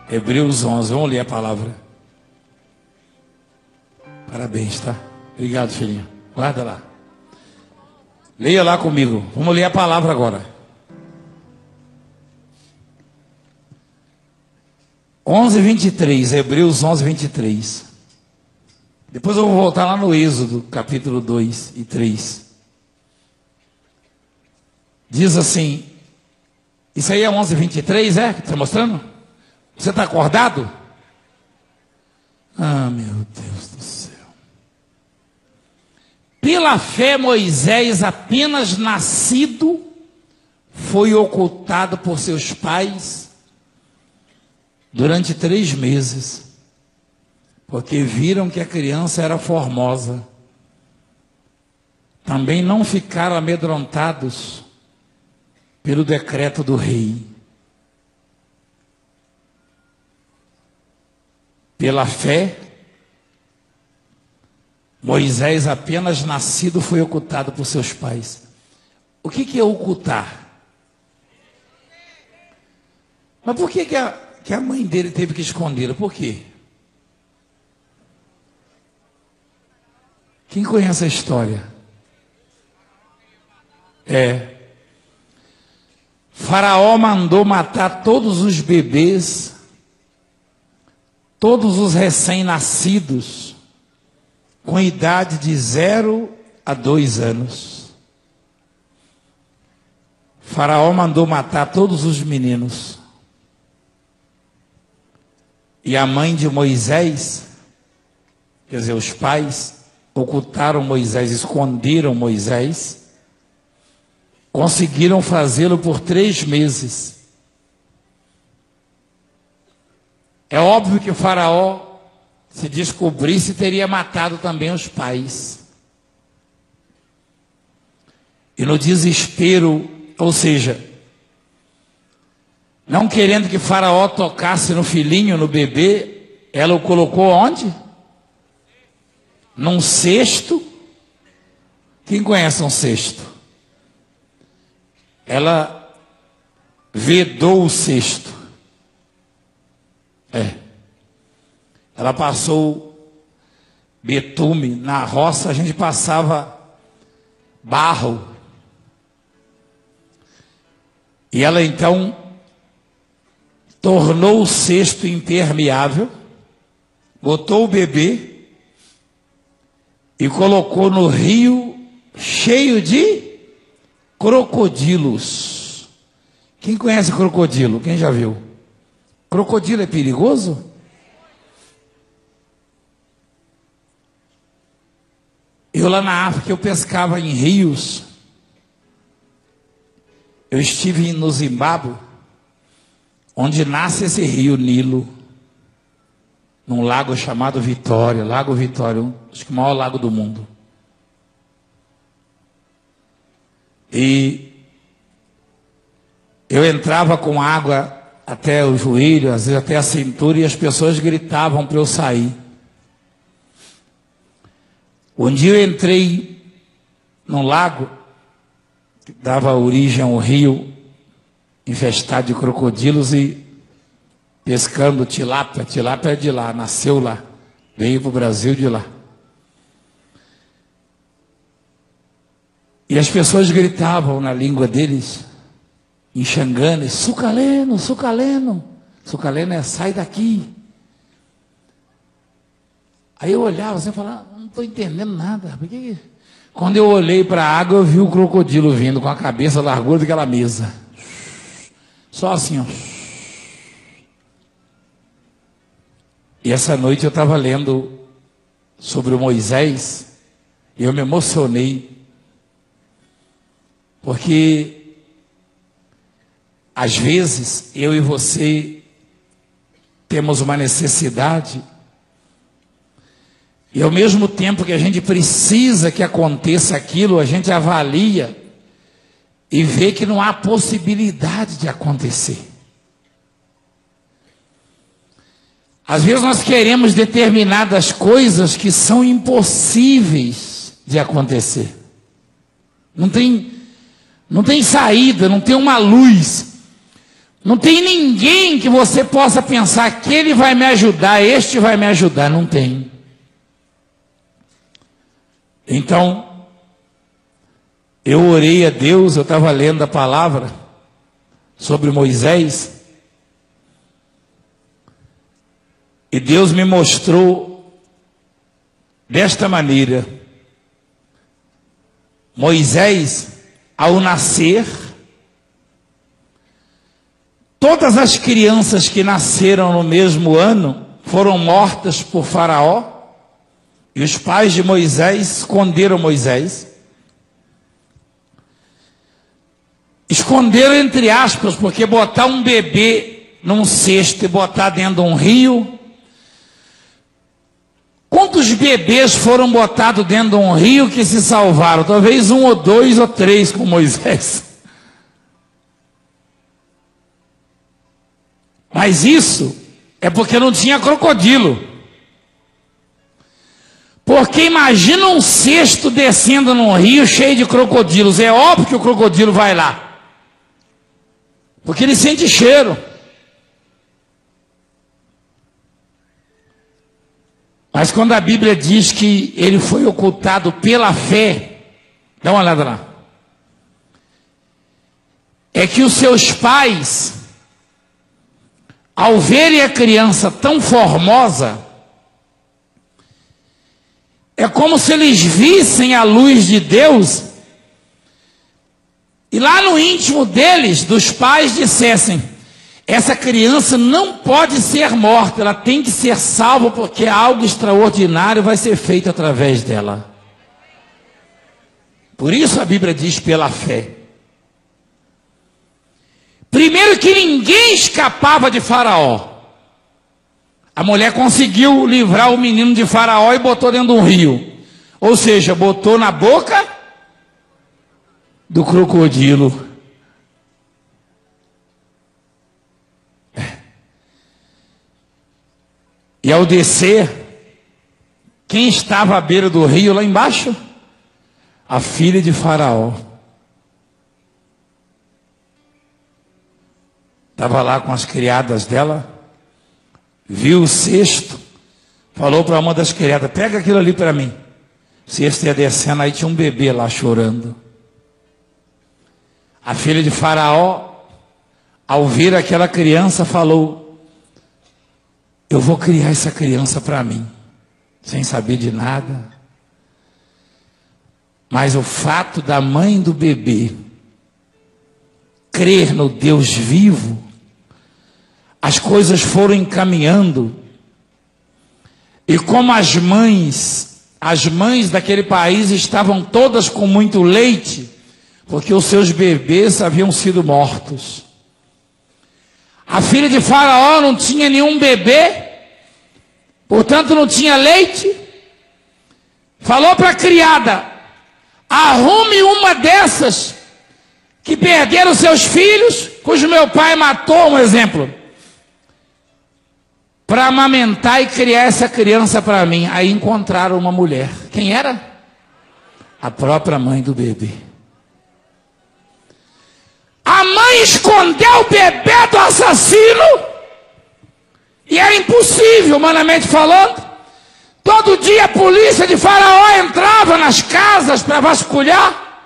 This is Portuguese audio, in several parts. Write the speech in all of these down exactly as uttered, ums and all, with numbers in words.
Hebreus onze, vamos ler a palavra. Parabéns, tá? Obrigado, filhinho. Guarda lá. Leia lá comigo. Vamos ler a palavra agora. onze, vinte e três, Hebreus onze, vinte e três. Depois eu vou voltar lá no Êxodo, capítulo dois e três. Diz assim, isso aí é onze, vinte e três, é? Que está mostrando? Você está acordado? Ah, meu Deus do céu. Pela fé, Moisés, apenas nascido, foi ocultado por seus pais durante três meses, porque viram que a criança era formosa. Também não ficaram amedrontados pelo decreto do rei. Pela fé, Moisés, apenas nascido, foi ocultado por seus pais. O que que é ocultar? Mas por que que a, que a mãe dele teve que escondê-lo? Por quê? Quem conhece a história? É. Faraó mandou matar todos os bebês, todos os recém-nascidos, com idade de zero a dois anos. Faraó mandou matar todos os meninos. E a mãe de Moisés, quer dizer, os pais, ocultaram Moisés, esconderam Moisés, conseguiram fazê-lo por três meses. É óbvio que o Faraó, se descobrisse, teria matado também os pais. E no desespero, ou seja, não querendo que Faraó tocasse no filhinho, no bebê, ela o colocou onde? Num cesto. Quem conhece um cesto? Ela vedou o cesto. É. Ela passou betume. Na roça a gente passava barro. E ela então tornou o cesto impermeável, botou o bebê e colocou no rio cheio de crocodilos. Quem conhece crocodilo? Quem já viu? Crocodilo é perigoso? Eu lá na África, eu pescava em rios. Eu estive no Zimbábue, onde nasce esse rio Nilo, num lago chamado Vitória, Lago Vitória, um, acho que o maior lago do mundo. E eu entrava com água até o joelho, às vezes até a cintura, e as pessoas gritavam para eu sair. Um dia eu entrei num lago que dava origem a um rio infestado de crocodilos e pescando tilápia. Tilápia é de lá, nasceu lá, veio para o Brasil de lá. E as pessoas gritavam na língua deles, em Xangana, sucaleno, sucaleno. Sucaleno é sai daqui. Aí eu olhava assim e falava, não estou entendendo nada. Por que... Quando eu olhei para a água, eu vi o crocodilo vindo com a cabeça largura daquela mesa. Só assim, ó. E essa noite eu estava lendo sobre o Moisés, e eu me emocionei, porque às vezes eu e você temos uma necessidade, e ao mesmo tempo que a gente precisa que aconteça aquilo, a gente avalia e vê que não há possibilidade de acontecer. Às vezes nós queremos determinadas coisas que são impossíveis de acontecer. Não tem, não tem saída, não tem uma luz. Não tem ninguém que você possa pensar que ele vai me ajudar, este vai me ajudar. Não tem. Então, eu orei a Deus, eu estava lendo a palavra sobre Moisés, e Deus me mostrou desta maneira: Moisés, ao nascer, todas as crianças que nasceram no mesmo ano foram mortas por Faraó, e os pais de Moisés esconderam Moisés. Esconderam entre aspas, porque botar um bebê num cesto e botar dentro de um rio... Quantos bebês foram botados dentro de um rio que se salvaram? Talvez um ou dois ou três com Moisés. Mas isso é porque não tinha crocodilo. Porque imagina um cesto descendo num rio cheio de crocodilos. É óbvio que o crocodilo vai lá, porque ele sente cheiro. Mas quando a Bíblia diz que ele foi ocultado pela fé, dá uma olhada lá, é que os seus pais, ao verem a criança tão formosa, é como se eles vissem a luz de Deus, e lá no íntimo deles, dos pais, dissessem: essa criança não pode ser morta, ela tem que ser salva, porque algo extraordinário vai ser feito através dela. Por isso a Bíblia diz pela fé. Primeiro, que ninguém escapava de Faraó. A mulher conseguiu livrar o menino de Faraó e botou dentro de um rio. Ou seja, botou na boca do crocodilo. E ao descer, quem estava à beira do rio lá embaixo? A filha de Faraó. Estava lá com as criadas dela, viu o cesto, falou para uma das criadas: pega aquilo ali para mim. O cesto ia descendo, aí tinha um bebê lá chorando. A filha de Faraó, ao ver aquela criança, falou: eu vou criar essa criança para mim, sem saber de nada. Mas o fato da mãe do bebê crer no Deus vivo, as coisas foram encaminhando. E como as mães, as mães daquele país estavam todas com muito leite, porque os seus bebês haviam sido mortos. A filha de Faraó não tinha nenhum bebê, portanto não tinha leite. Falou para a criada: arrume uma dessas que perderam seus filhos, cujo meu pai matou, um exemplo, para amamentar e criar essa criança para mim. Aí encontraram uma mulher. Quem era? A própria mãe do bebê. A mãe escondeu o bebê do assassino, e era impossível, humanamente falando. Todo dia a polícia de Faraó entrava nas casas para vasculhar.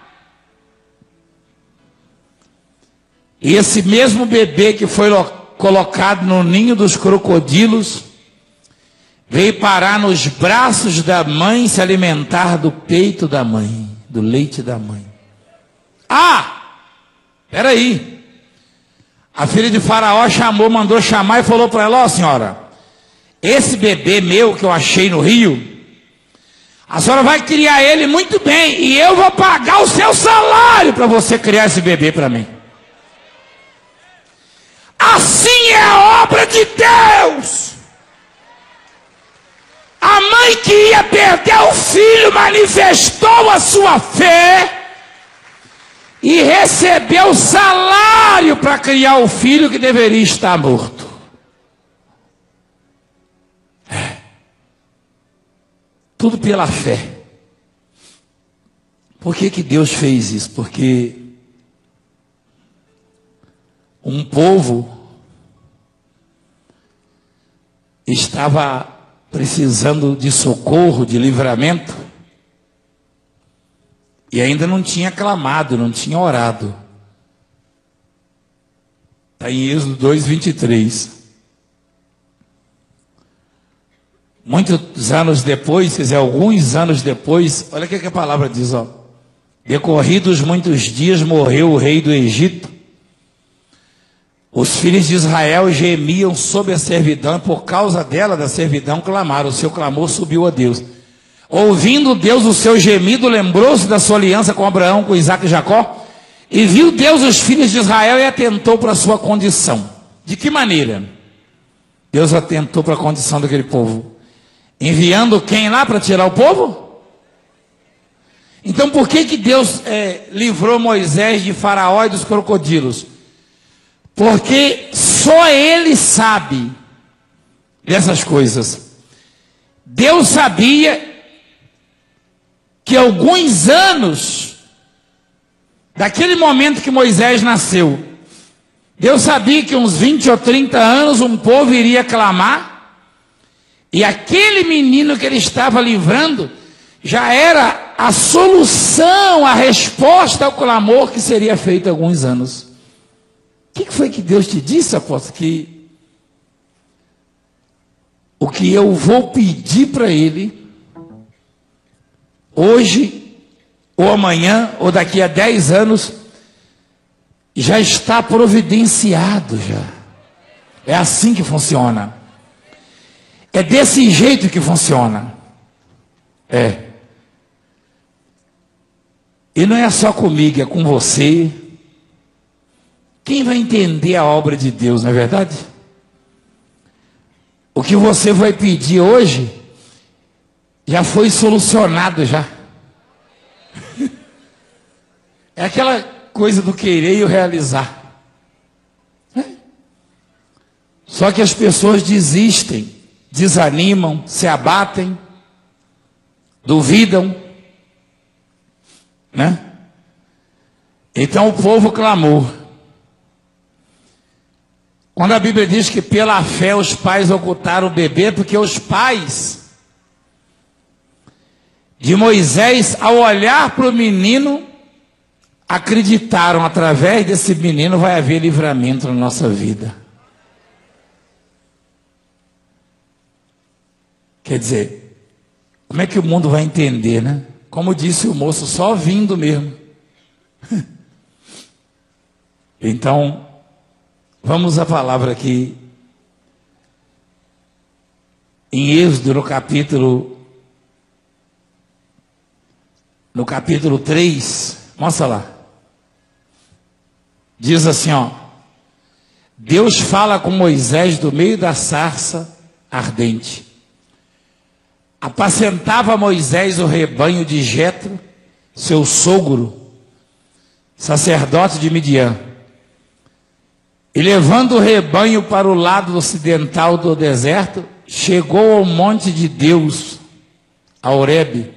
E esse mesmo bebê que foi colocado no ninho dos crocodilos veio parar nos braços da mãe, se alimentar do peito da mãe, do leite da mãe. Ah! Espera aí. A filha de Faraó chamou, mandou chamar e falou para ela: ó, senhora, esse bebê meu que eu achei no rio, a senhora vai criar ele muito bem, e eu vou pagar o seu salário para você criar esse bebê para mim. Assim é a obra de Deus. A mãe que ia perder o filho manifestou a sua fé e recebeu salário para criar o filho que deveria estar morto. É. Tudo pela fé. Por que que Deus fez isso? Porque um povo estava precisando de socorro, de livramento, e ainda não tinha clamado, não tinha orado. Está em Êxodo dois, vinte e três. Muitos anos depois, quer dizer, alguns anos depois, olha o que a palavra diz, ó. Decorridos muitos dias, morreu o rei do Egito. Os filhos de Israel gemiam sob a servidão, e por causa dela, da servidão, clamaram. O seu clamor subiu a Deus. Ouvindo Deus o seu gemido, lembrou-se da sua aliança com Abraão, com Isaque e Jacó, e viu Deus os filhos de Israel e atentou para a sua condição. De que maneira? Deus atentou para a condição daquele povo. Enviando quem lá para tirar o povo? Então por que que Deus é, livrou Moisés de Faraó e dos crocodilos? Porque só ele sabe dessas coisas. Deus sabia que alguns anos, daquele momento que Moisés nasceu, Deus sabia que uns vinte ou trinta anos um povo iria clamar, e aquele menino que ele estava livrando já era a solução, a resposta ao clamor que seria feito há alguns anos. O que foi que Deus te disse, apóstolo? Que o que eu vou pedir para ele, hoje, ou amanhã, ou daqui a dez anos, já está providenciado já. É assim que funciona. É desse jeito que funciona. É. E não é só comigo, é com você. Quem vai entender a obra de Deus, não é verdade? O que você vai pedir hoje já foi solucionado já. É aquela coisa do querer e o realizar. É. Só que as pessoas desistem, desanimam, se abatem, duvidam, né? Então o povo clamou. Quando a Bíblia diz que pela fé os pais ocultaram o bebê, porque os pais de Moisés, ao olhar para o menino, acreditaram, através desse menino vai haver livramento na nossa vida. Quer dizer, como é que o mundo vai entender, né? Como disse o moço, só vindo mesmo. Então, vamos à palavra aqui, em Êxodo, no capítulo, no capítulo três, mostra lá. Diz assim, ó, Deus fala com Moisés do meio da sarça ardente. Apacentava Moisés o rebanho de Jetro, seu sogro, sacerdote de Midian. E levando o rebanho para o lado ocidental do deserto, chegou ao monte de Deus, a Horebe.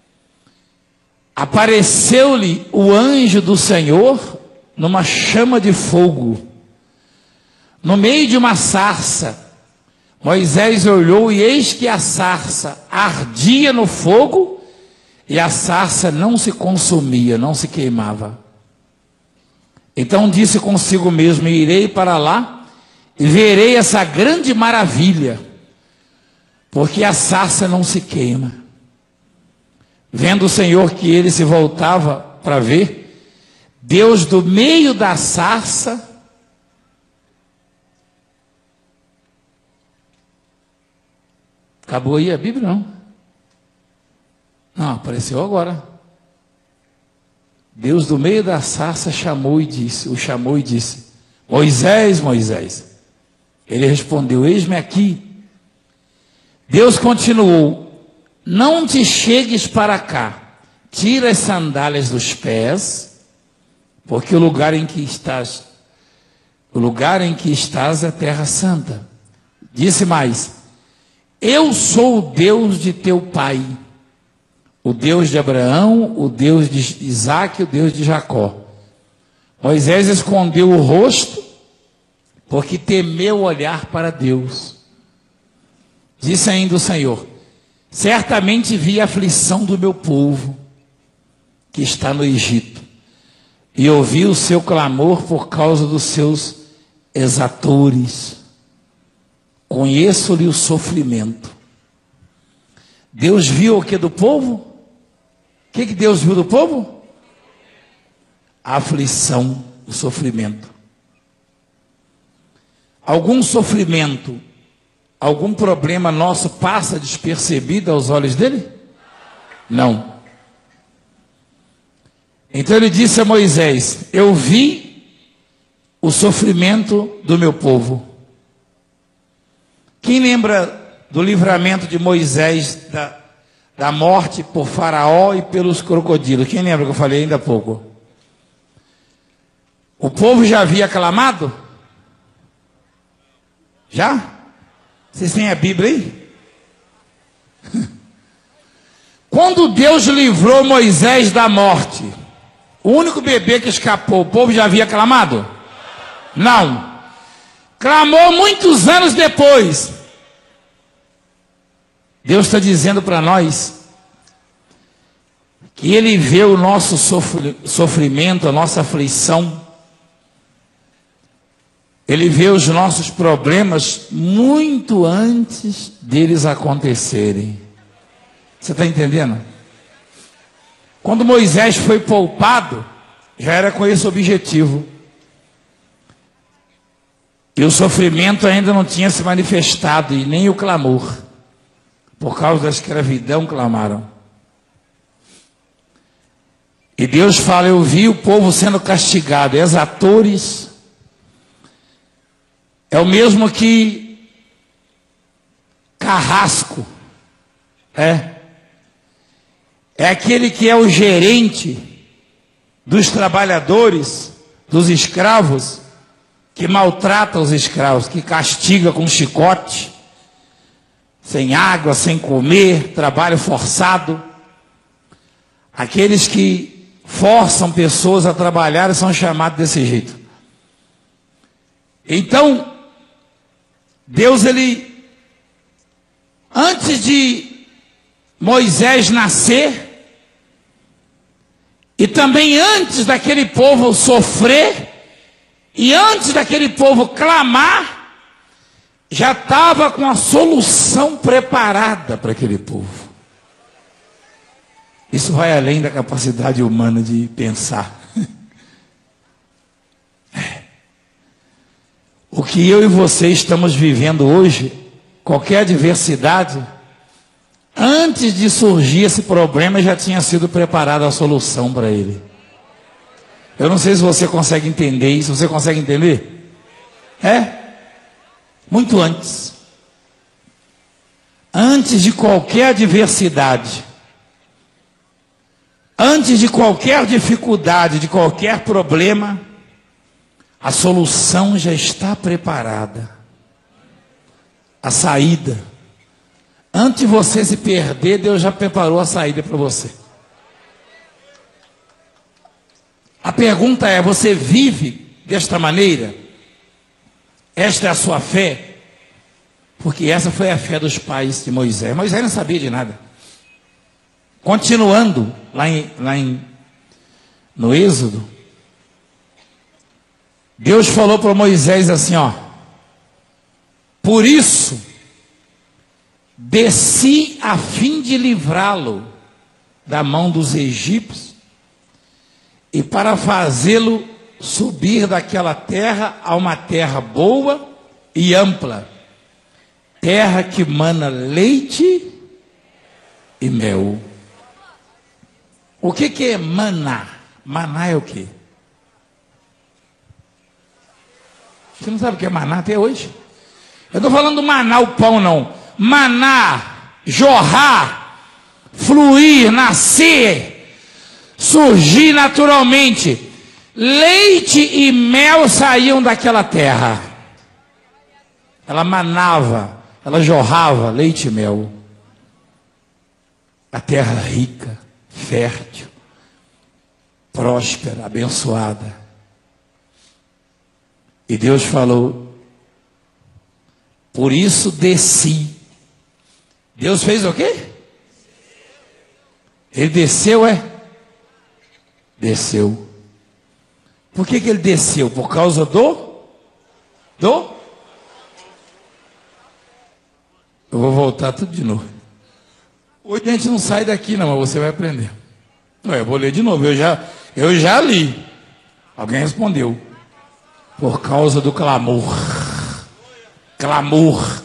Apareceu-lhe o anjo do Senhor numa chama de fogo, no meio de uma sarça. Moisés olhou e eis que a sarça ardia no fogo e a sarça não se consumia, não se queimava. Então disse consigo mesmo, irei para lá e verei essa grande maravilha, porque a sarça não se queima. Vendo o Senhor que ele se voltava para ver, Deus do meio da sarça acabou aí a Bíblia? Não. Não, apareceu agora. Deus do meio da sarça chamou e disse, o chamou e disse, Moisés, Moisés. Ele respondeu, eis-me aqui. Deus continuou, não te chegues para cá, tira as sandálias dos pés, porque o lugar em que estás, o lugar em que estás é terra santa. Disse mais, eu sou o Deus de teu pai, o Deus de Abraão, o Deus de Isaque, o Deus de Jacó. Moisés escondeu o rosto porque temeu olhar para Deus. Disse ainda o Senhor: certamente vi a aflição do meu povo, que está no Egito, e ouvi o seu clamor por causa dos seus exatores. Conheço-lhe o sofrimento. Deus viu o que do povo? O que, que Deus viu do povo? A aflição, o sofrimento. Algum sofrimento, algum problema nosso passa despercebido aos olhos dele? Não. Então ele disse a Moisés: eu vi o sofrimento do meu povo. Quem lembra do livramento de Moisés da, da morte por Faraó e pelos crocodilos? Quem lembra que eu falei ainda há pouco? O povo já havia clamado? Já? Vocês têm a Bíblia aí? Quando Deus livrou Moisés da morte, o único bebê que escapou, o povo já havia clamado? Não. Clamou muitos anos depois. Deus está dizendo para nós que Ele vê o nosso sofrimento, a nossa aflição. Ele vê os nossos problemas muito antes deles acontecerem. Você está entendendo? Quando Moisés foi poupado, já era com esse objetivo. E o sofrimento ainda não tinha se manifestado, e nem o clamor. Por causa da escravidão clamaram. E Deus fala: eu vi o povo sendo castigado. Exatores é o mesmo que carrasco. É. É aquele que é o gerente dos trabalhadores, dos escravos, que maltrata os escravos, que castiga com chicote, sem água, sem comer, trabalho forçado. Aqueles que forçam pessoas a trabalhar são chamados desse jeito. Então, Deus, ele, antes de Moisés nascer, e também antes daquele povo sofrer, e antes daquele povo clamar, já estava com a solução preparada para aquele povo. Isso vai além da capacidade humana de pensar. O que eu e você estamos vivendo hoje, qualquer adversidade, antes de surgir esse problema, já tinha sido preparada a solução para ele. Eu não sei se você consegue entender isso. Você consegue entender? É? Muito antes. Antes de qualquer adversidade, antes de qualquer dificuldade, de qualquer problema, a solução já está preparada. A saída. Antes de você se perder, Deus já preparou a saída para você. A pergunta é: você vive desta maneira? Esta é a sua fé? Porque essa foi a fé dos pais de Moisés. Moisés não sabia de nada. Continuando, lá, em, lá em, no Êxodo, Deus falou para Moisés assim, ó: por isso, desci a fim de livrá-lo da mão dos egípcios e para fazê-lo subir daquela terra a uma terra boa e ampla, terra que mana leite e mel. O que que é maná? Maná é o quê? Você não sabe o que é maná até hoje? Eu estou falando do maná, o pão não. Maná, jorrar, fluir, nascer, surgir naturalmente. Leite e mel saíam daquela terra. Ela manava, ela jorrava leite e mel. A terra rica, fértil, próspera, abençoada. E Deus falou: Por isso desci. Deus fez o quê? Ele desceu, é? Desceu. Por que que ele desceu? Por causa do? Do? Eu vou voltar tudo de novo. Hoje a gente não sai daqui não, mas você vai aprender. Não, eu vou ler de novo, eu já, eu já li. Alguém respondeu. Por causa do clamor. Clamor.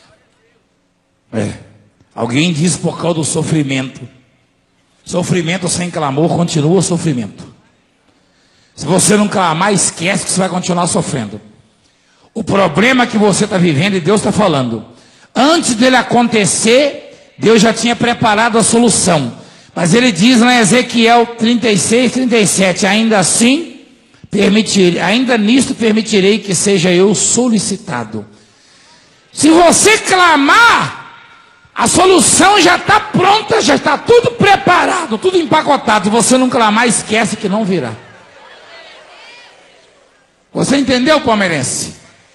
É. Alguém disse por causa do sofrimento. Sofrimento sem clamor continua sofrimento. Se você não clamar, esquece que você vai continuar sofrendo. O problema que você está vivendo e Deus está falando. Antes dele acontecer, Deus já tinha preparado a solução. Mas ele diz em Ezequiel trinta e seis, trinta e sete, ainda assim, permitirei, ainda nisto permitirei que seja eu solicitado. Se você clamar, a solução já está pronta, já está tudo preparado, tudo empacotado. Se você não clamar, esquece que não virá. Você entendeu, palmeirense?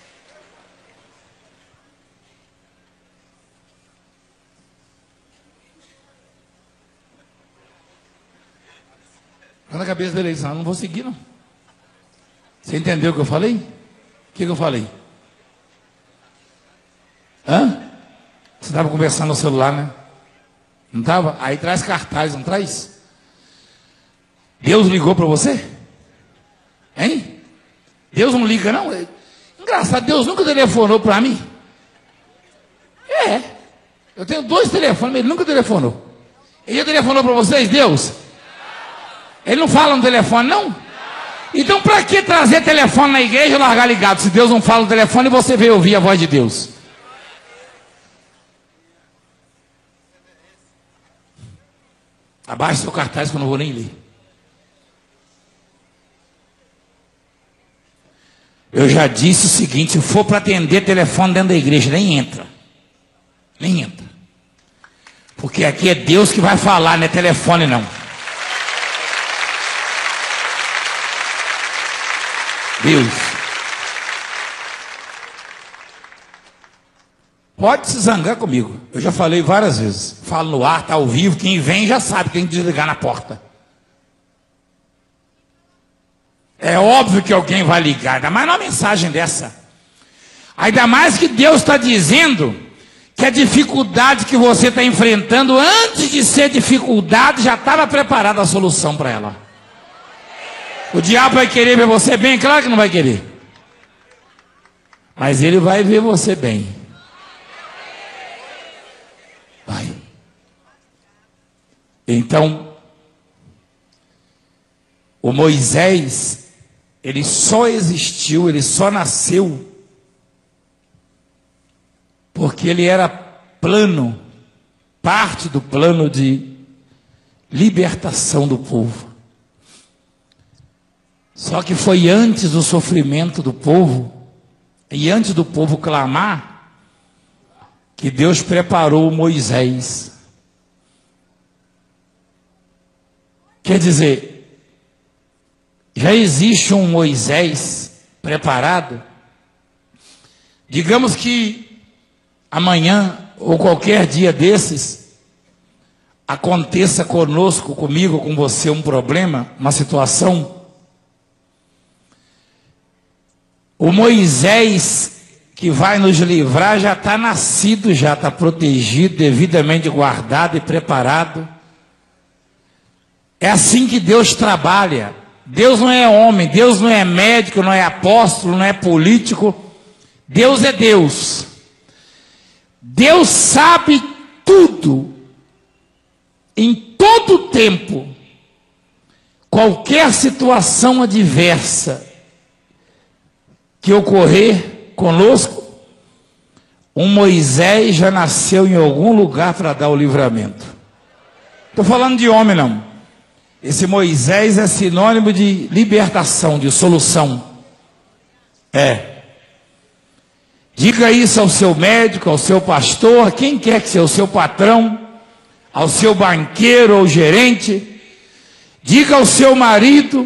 Tá na cabeça dele, eu não vou seguir, não. Você entendeu o que eu falei? O que, que eu falei? Hã? Você estava conversando no celular, né? Não estava? Aí traz cartaz, não traz? Deus ligou para você? Hein? Deus não liga, não? Engraçado, Deus nunca telefonou para mim. É. Eu tenho dois telefones, mas ele nunca telefonou. Ele já telefonou para vocês, Deus? Ele não fala no telefone, não? Então para que trazer telefone na igreja e largar ligado? Se Deus não fala no telefone, você veio ouvir a voz de Deus. Abaixe seu cartaz que eu não vou nem ler. Eu já disse o seguinte, se for para atender telefone dentro da igreja, nem entra. Nem entra. Porque aqui é Deus que vai falar, não é telefone não. Deus. Pode se zangar comigo. Eu já falei várias vezes. Falo no ar, está ao vivo. Quem vem já sabe que tem que desligar na porta. É óbvio que alguém vai ligar. Ainda mais numa mensagem dessa. Ainda mais que Deus está dizendo que a dificuldade que você está enfrentando, antes de ser dificuldade, já estava preparada a solução para ela. O diabo vai querer ver você bem? Claro que não vai querer. Mas ele vai ver você bem. Vai. Então, o Moisés, ele só existiu, ele só nasceu, porque ele era plano, parte do plano de libertação do povo. Só que foi antes do sofrimento do povo, e antes do povo clamar, que Deus preparou Moisés. Quer dizer, já existe um Moisés preparado. Digamos que amanhã, ou qualquer dia desses, aconteça conosco, comigo, com você, um problema, uma situação. O Moisés que vai nos livrar já está nascido, já está protegido, devidamente guardado e preparado. É assim que Deus trabalha. Deus não é homem, Deus não é médico, não é apóstolo, não é político. Deus é Deus. Deus sabe tudo, em todo tempo. Qualquer situação adversa que ocorrer conosco, um Moisés já nasceu em algum lugar para dar o livramento. Estou falando de homem não. Esse Moisés é sinônimo de libertação, de solução. É. Diga isso ao seu médico, ao seu pastor, a quem quer que seja, ao seu patrão, ao seu banqueiro ou gerente. Diga ao seu marido.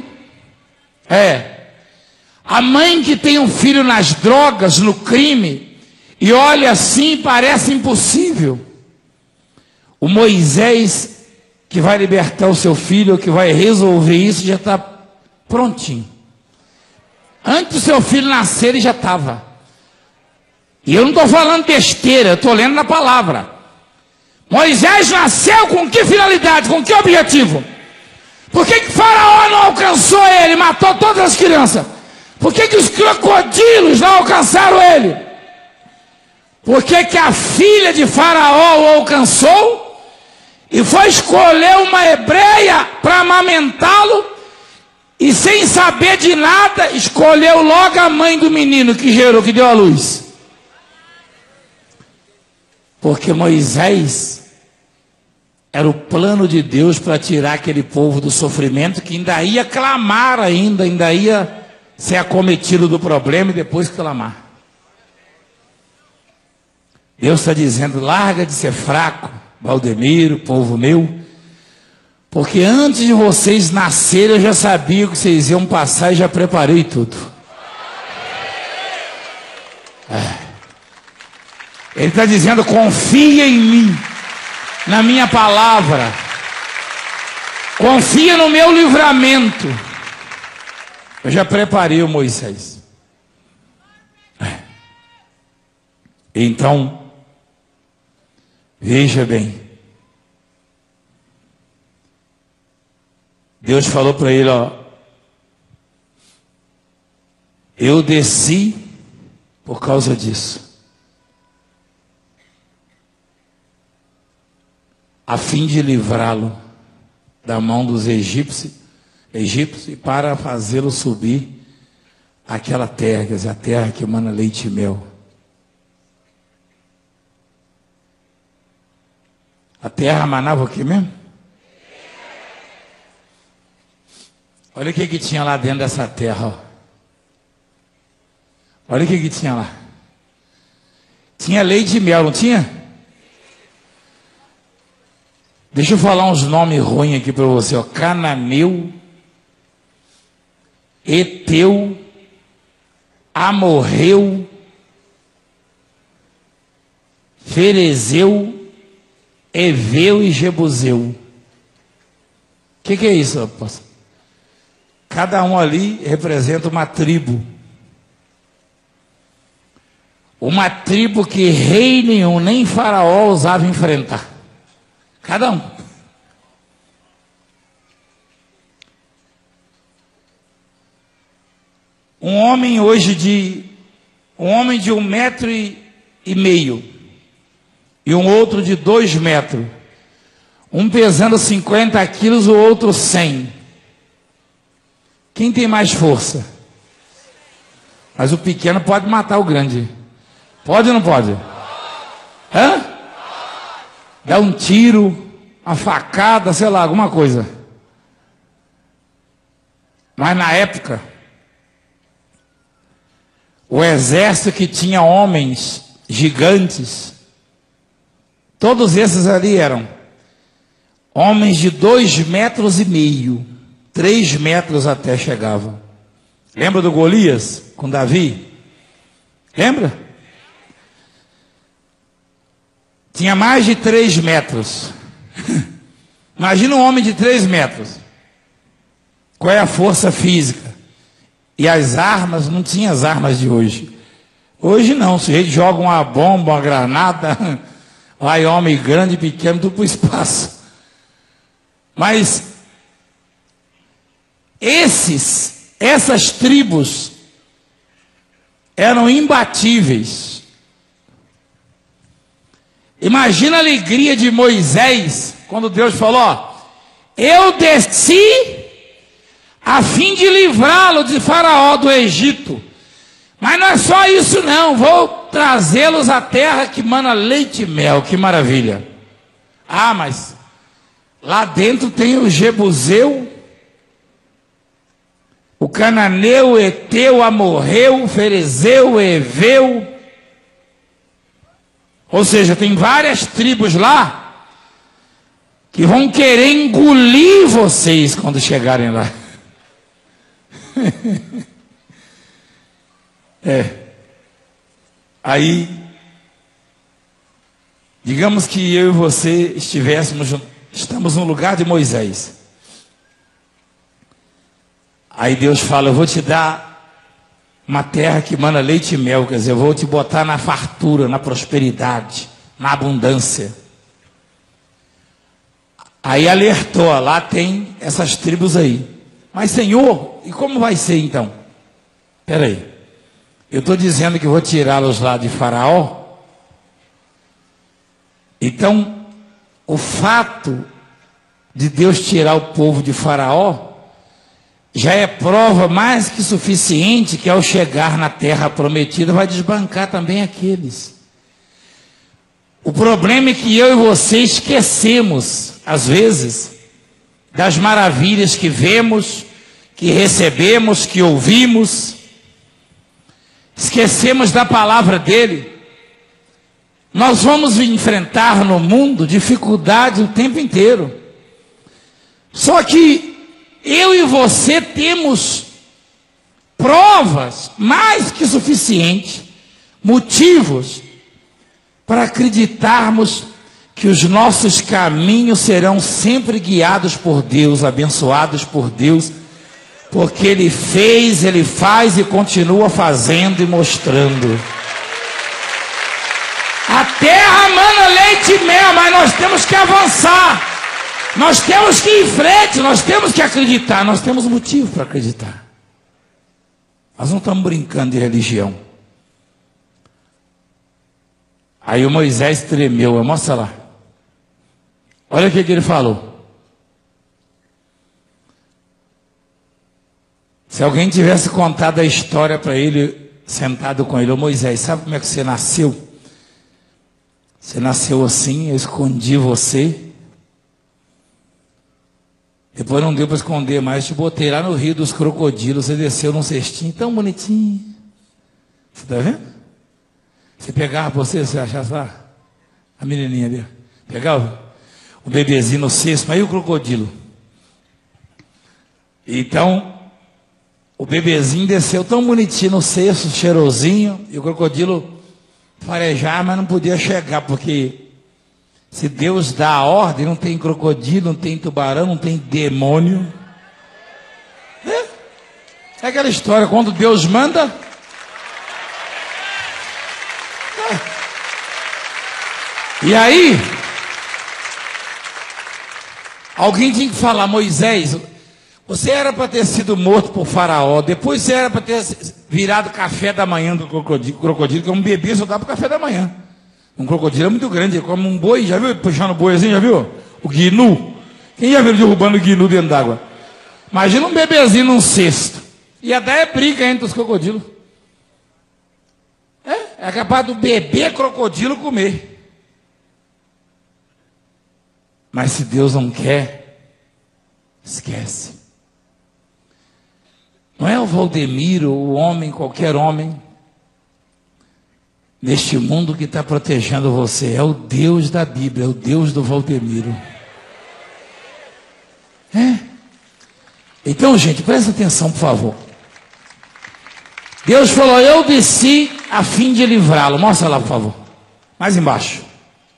É. A mãe que tem um filho nas drogas, no crime, E olha assim, parece impossível. O Moisés que vai libertar o seu filho, que vai resolver isso, já está prontinho. Antes do seu filho nascer, ele já estava. E eu não estou falando besteira, eu estou lendo na palavra. Moisés nasceu com que finalidade, com que objetivo? Por que que Faraó não alcançou ele, matou todas as crianças? Por que que os crocodilos não alcançaram ele? Por que que a filha de Faraó o alcançou? E foi escolher uma hebreia para amamentá-lo, e sem saber de nada, escolheu logo a mãe do menino que gerou, que deu a luz. Porque Moisés era o plano de Deus para tirar aquele povo do sofrimento, que ainda ia clamar ainda, ainda ia ser acometido do problema e depois clamar. Deus está dizendo, larga de ser fraco, Valdemiro, povo meu, porque antes de vocês nascerem eu já sabia o que vocês iam passar e já preparei tudo. É. Ele está dizendo, confia em mim, na minha palavra, confia no meu livramento. Eu já preparei o Moisés. É. Então, veja bem, Deus falou para ele, ó, eu desci por causa disso, a fim de livrá-lo da mão dos egípcios, egípcios e para fazê-lo subir àquela terra, quer dizer, a terra que emana leite e mel. A terra manava o que mesmo? Olha o que que tinha lá dentro dessa terra, ó. Olha o que que tinha lá. Tinha leite e mel, não tinha? Deixa eu falar uns nomes ruins aqui para você, ó. Cananeu, Eteu, Amorreu, Ferezeu, Eveu e Jebuseu. O que que é isso, apóstolo? Cada um ali representa uma tribo. Uma tribo que rei nenhum, nem Faraó ousava enfrentar. Cada um. Um homem hoje de... Um homem de um metro e, e meio. E um outro de dois metros. Um pesando cinquenta quilos, o outro cem. Quem tem mais força? Mas o pequeno pode matar o grande. Pode ou não pode? Hã? Dá um tiro, uma facada, sei lá, alguma coisa. Mas na época, o exército que tinha homens gigantes, todos esses ali eram homens de dois metros e meio, três metros até chegavam. Lembra do Golias com Davi? Lembra? Tinha mais de três metros. Imagina um homem de três metros. Qual é a força física? E as armas, não tinha as armas de hoje. Hoje não, o sujeito joga uma bomba, uma granada, vai homem grande, pequeno, tudo para o espaço. Mas esses, essas tribos eram imbatíveis. Imagina a alegria de Moisés, quando Deus falou, ó, eu desci a fim de livrá-lo de Faraó do Egito. Mas não é só isso não, vou trazê-los à terra que mana leite e mel, que maravilha. Ah, mas lá dentro tem o Jebuseu, o Cananeu, o Eteu, o Amorreu, o Ferezeu, o Eveu. Ou seja, tem várias tribos lá que vão querer engolir vocês quando chegarem lá. É. Aí Digamos que eu e você estivéssemos, estamos no lugar de Moisés. Aí Deus fala, eu vou te dar uma terra que mana leite e mel, quer dizer, eu vou te botar na fartura, na prosperidade, na abundância. Aí alertou, lá tem essas tribos aí. Mas Senhor, e como vai ser então? Espera aí, eu estou dizendo que vou tirá-los lá de Faraó. Então, o fato de Deus tirar o povo de Faraó já é prova mais que suficiente que ao chegar na terra prometida vai desbancar também aqueles. O problema é que eu e você esquecemos, às vezes, das maravilhas que vemos, que recebemos, que ouvimos. Esquecemos da palavra dele. Nós vamos enfrentar no mundo dificuldade o tempo inteiro. Só que eu e você temos provas mais que suficientes, motivos para acreditarmos que os nossos caminhos serão sempre guiados por Deus, abençoados por Deus, porque Ele fez, Ele faz e continua fazendo e mostrando. A terra mana leite e mel, mas nós temos que avançar, nós temos que ir em frente, nós temos que acreditar, nós temos motivo para acreditar. Nós não estamos brincando de religião. Aí o Moisés tremeu, mostra lá. Olha o que, que ele falou. Se alguém tivesse contado a história para ele, sentado com ele, ô Moisés, sabe como é que você nasceu? Você nasceu assim, eu escondi você. Depois não deu para esconder mais, te botei lá no rio dos crocodilos, você desceu num cestinho tão bonitinho. Você está vendo? Você pegava você, você achava lá, a menininha ali, pegava o bebezinho no cesto, mas e o crocodilo? Então, o bebezinho desceu tão bonitinho no cesto, cheirosinho, e o crocodilo farejava, mas não podia chegar, porque se Deus dá a ordem, não tem crocodilo, não tem tubarão, não tem demônio. É, é aquela história, quando Deus manda... É. E aí, alguém tinha que falar, Moisés, você era para ter sido morto por Faraó, depois você era para ter virado café da manhã do crocodilo, crocodilo que é um bebê, só dá para o café da manhã. Um crocodilo é muito grande, ele come um boi, já viu? Puxando o boi assim, já viu? O guinu. Quem já viu derrubando o guinu dentro d'água? Imagina um bebezinho num cesto. E até é briga entre os crocodilos. É, é capaz do bebê crocodilo comer. Mas se Deus não quer, esquece. Não é o Valdemiro, o homem, qualquer homem, neste mundo que está protegendo você. É o Deus da Bíblia, é o Deus do Valdemiro. É. Então, gente, presta atenção, por favor. Deus falou, eu desci a fim de livrá-lo. Mostra lá, por favor. Mais embaixo.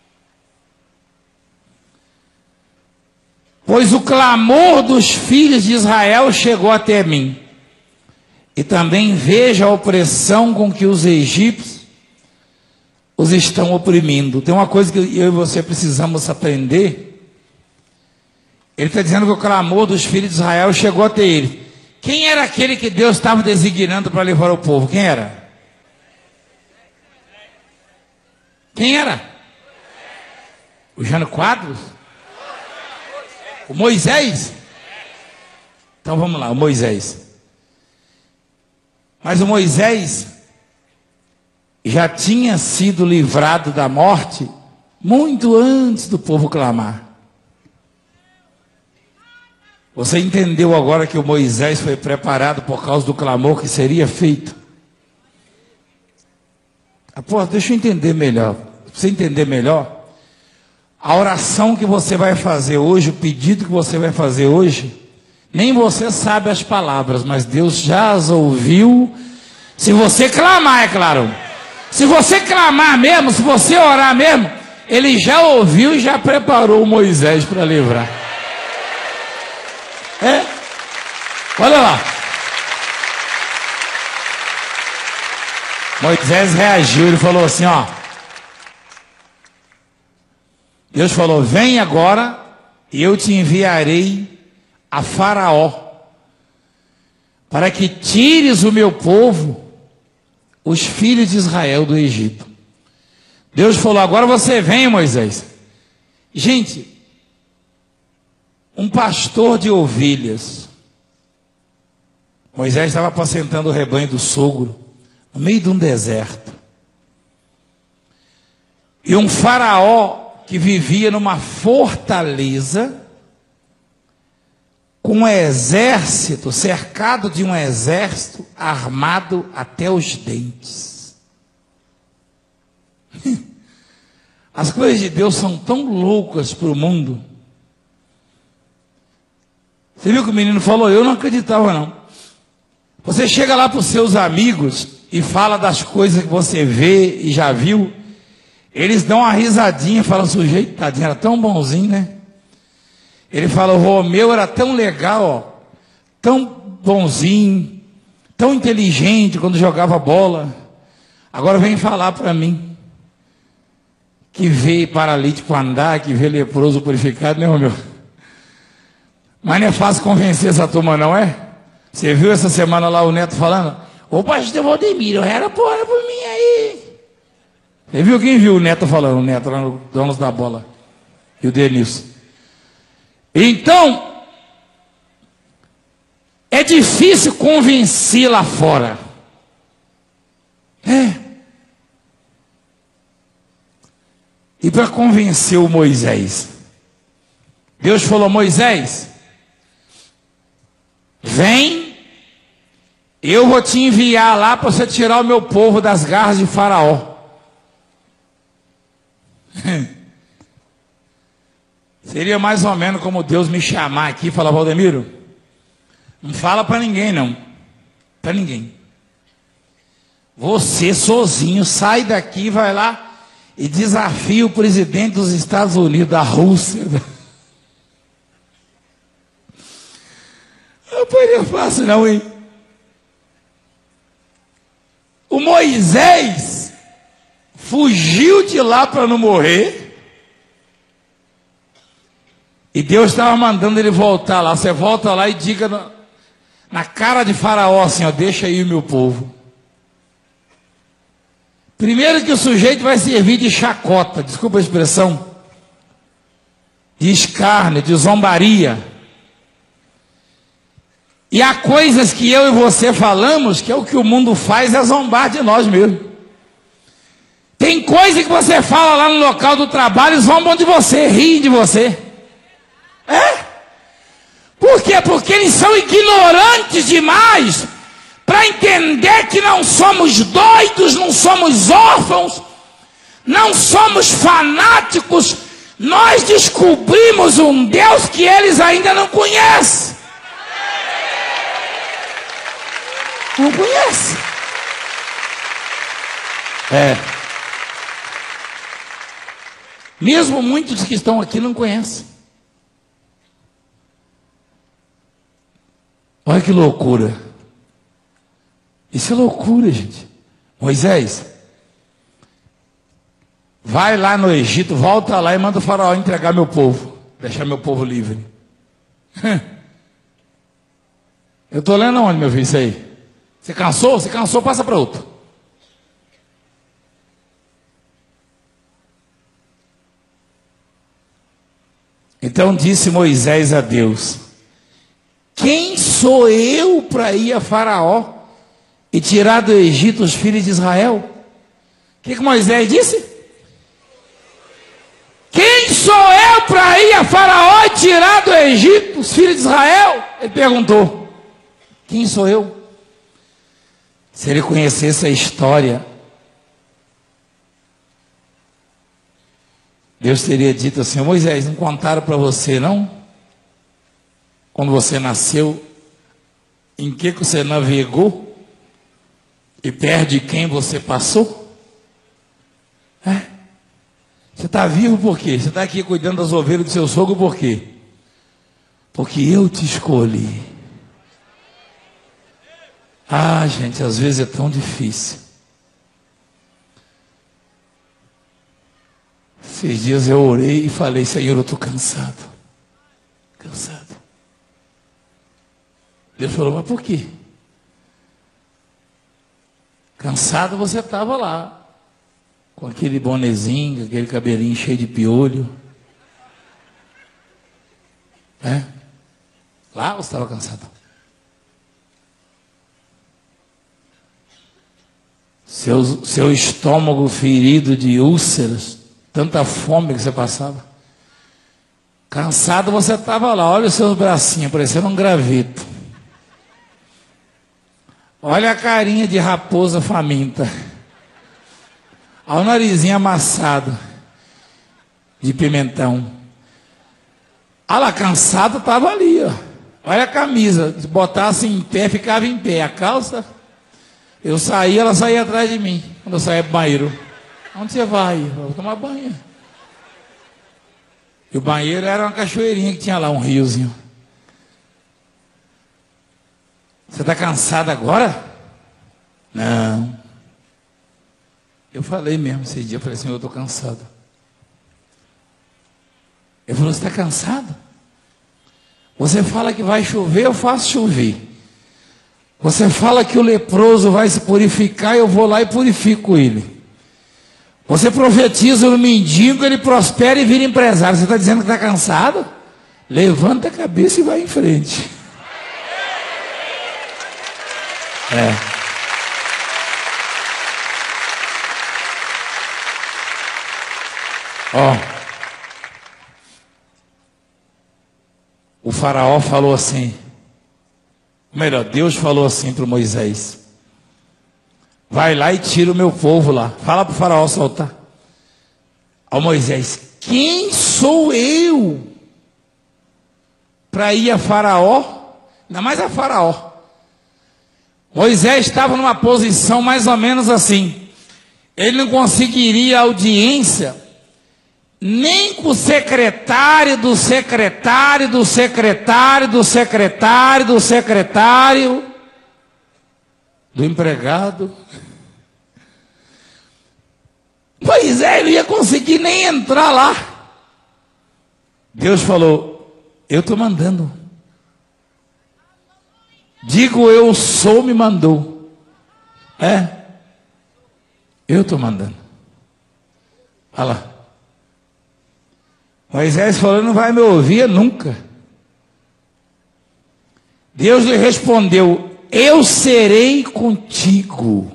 Pois o clamor dos filhos de Israel chegou até mim. E também veja a opressão com que os egípcios os estão oprimindo. Tem uma coisa que eu e você precisamos aprender. Ele está dizendo que o clamor dos filhos de Israel chegou até ele. Quem era aquele que Deus estava designando para levar o povo? Quem era? Quem era? O Jânio Quadros? O Moisés? Então vamos lá, o Moisés. Mas o Moisés já tinha sido livrado da morte muito antes do povo clamar. Você entendeu agora que o Moisés foi preparado por causa do clamor que seria feito? Apóstolo, deixa eu entender melhor. Para você entender melhor, a oração que você vai fazer hoje, o pedido que você vai fazer hoje, nem você sabe as palavras, mas Deus já as ouviu. Se você clamar, é claro. Se você clamar mesmo, se você orar mesmo, ele já ouviu e já preparou Moisés para livrar. É? Olha lá. Moisés reagiu, ele falou assim, ó. Deus falou, vem agora e eu te enviarei a Faraó, para que tires o meu povo, os filhos de Israel do Egito. Deus falou, agora você vem, Moisés. Gente, um pastor de ovelhas, Moisés estava apacentando o rebanho do sogro, no meio de um deserto. E um faraó que vivia numa fortaleza, com um exército, cercado de um exército, armado até os dentes. As coisas de Deus são tão loucas para o mundo. Você viu que o menino falou? Eu não acreditava não. Você chega lá para os seus amigos e fala das coisas que você vê e já viu, eles dão uma risadinha, falam, sujeito, tadinho, era tão bonzinho, né? Ele fala, o Romeu era tão legal, ó, tão bonzinho, tão inteligente quando jogava bola. Agora vem falar para mim que vê paralítico andar, que vê leproso purificado, né, Romeu? Mas não é fácil convencer essa turma, não é? Você viu essa semana lá o Neto falando? Ô pastor Valdemir, eu era porra por mim aí. Você viu? Quem viu o Neto falando? O Neto lá no Donos da Bola. E o Denilson. Então, é difícil convencer lá fora. É. E para convencer o Moisés, Deus falou, Moisés, vem, eu vou te enviar lá para você tirar o meu povo das garras de Faraó. Seria mais ou menos como Deus me chamar aqui e falar, Valdemiro, não fala para ninguém não, para ninguém. Você sozinho sai daqui e vai lá e desafia o presidente dos Estados Unidos, da Rússia. Não seria fácil não, hein? O Moisés fugiu de lá para não morrer. E Deus estava mandando ele voltar lá. Você volta lá e diga na, na cara de Faraó assim, ó, deixa aí o meu povo. Primeiro que o sujeito vai servir de chacota, desculpa a expressão, de escárnio, de zombaria. E há coisas que eu e você falamos, que é o que o mundo faz, é zombar de nós mesmos. Tem coisa que você fala lá no local do trabalho, eles zombam de você, riem de você. É? Por quê? Porque eles são ignorantes demais para entender que não somos doidos, não somos órfãos, não somos fanáticos. Nós descobrimos um Deus que eles ainda não conhecem. Não conhecem. É. Mesmo muitos que estão aqui não conhecem. Olha que loucura. Isso é loucura, gente. Moisés, vai lá no Egito, volta lá e manda o faraó entregar meu povo, deixar meu povo livre. Eu estou lendo onde, meu filho, isso aí? Você cansou? Você cansou, passa para outro. Então disse Moisés a Deus, quem sou eu para ir a Faraó e tirar do Egito os filhos de Israel? O que, que Moisés disse? Quem sou eu para ir a Faraó e tirar do Egito os filhos de Israel? Ele perguntou. Quem sou eu? Se ele conhecesse a história, Deus teria dito assim, Moisés, não contaram para você não? Quando você nasceu, em que que você navegou? E perto de quem você passou? É. Você está vivo por quê? Você está aqui cuidando das ovelhas do seu sogro por quê? Porque eu te escolhi. Ah, gente, às vezes é tão difícil. Esses dias eu orei e falei, Senhor, eu estou cansado. Cansado. Deus falou, mas por quê? Cansado você estava lá. Com aquele bonezinho, aquele cabelinho cheio de piolho. É? Lá você estava cansado. Seu, seu estômago ferido de úlceras, tanta fome que você passava. Cansado você estava lá, olha os seus bracinhos, parecendo um graveto. Olha a carinha de raposa faminta. Olha o narizinho amassado de pimentão. Olha lá, cansado estava ali, ó. Olha a camisa, se botasse em pé, ficava em pé. A calça, eu saía, ela saía atrás de mim, quando eu saía do banheiro. Onde você vai? Eu vou tomar banho. E o banheiro era uma cachoeirinha que tinha lá, um riozinho. Você está cansado agora? Não. Eu falei mesmo esse dia, eu falei assim, eu estou cansado. Ele falou, você está cansado? Você fala que vai chover, eu faço chover. Você fala que o leproso vai se purificar, eu vou lá e purifico ele. Você profetiza no mendigo, ele prospera e vira empresário. Você está dizendo que está cansado? Levanta a cabeça e vai em frente. É. Ó, o faraó falou assim, melhor, Deus falou assim para Moisés, vai lá e tira o meu povo lá, fala para o faraó soltar. Ó Moisés, quem sou eu para ir a faraó, ainda mais a faraó? Moisés estava numa posição mais ou menos assim, ele não conseguiria audiência nem com o secretário do secretário do secretário do secretário do secretário do empregado. Pois é, ele não ia conseguir nem entrar lá. Deus falou, eu estou mandando. Digo eu sou, me mandou. É, eu estou mandando. Olha lá. Moisés falou, não vai me ouvir nunca. Deus lhe respondeu, eu serei contigo.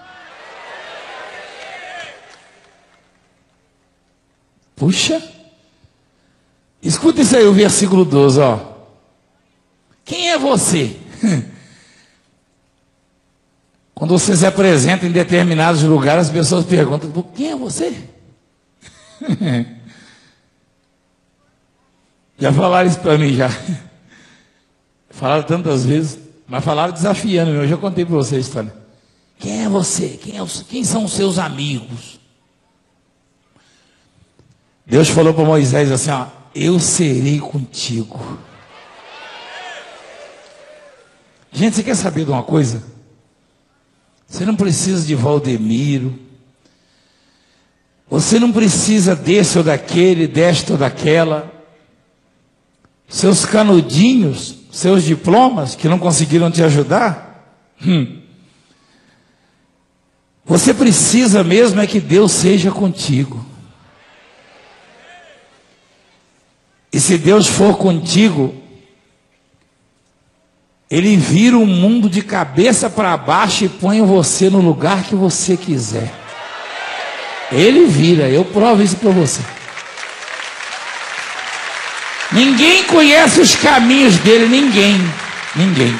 Puxa. Escuta isso aí, o versículo doze, ó. Quem é você? Quando você se apresenta em determinados lugares, as pessoas perguntam, quem é você? Já falaram isso para mim, já. Falaram tantas vezes, mas falaram desafiando. Eu já contei para vocês a história. Quem é você? Quem, é o, quem são os seus amigos? Deus falou para Moisés assim, ó, eu serei contigo. Gente, você quer saber de uma coisa? Você não precisa de Valdemiro. Você não precisa desse ou daquele, desta ou daquela. Seus canudinhos, seus diplomas, que não conseguiram te ajudar. Hum. Você precisa mesmo é que Deus seja contigo. E se Deus for contigo, Ele vira o mundo de cabeça para baixo e põe você no lugar que você quiser. Ele vira, eu provo isso para você. Ninguém conhece os caminhos dele, ninguém, ninguém,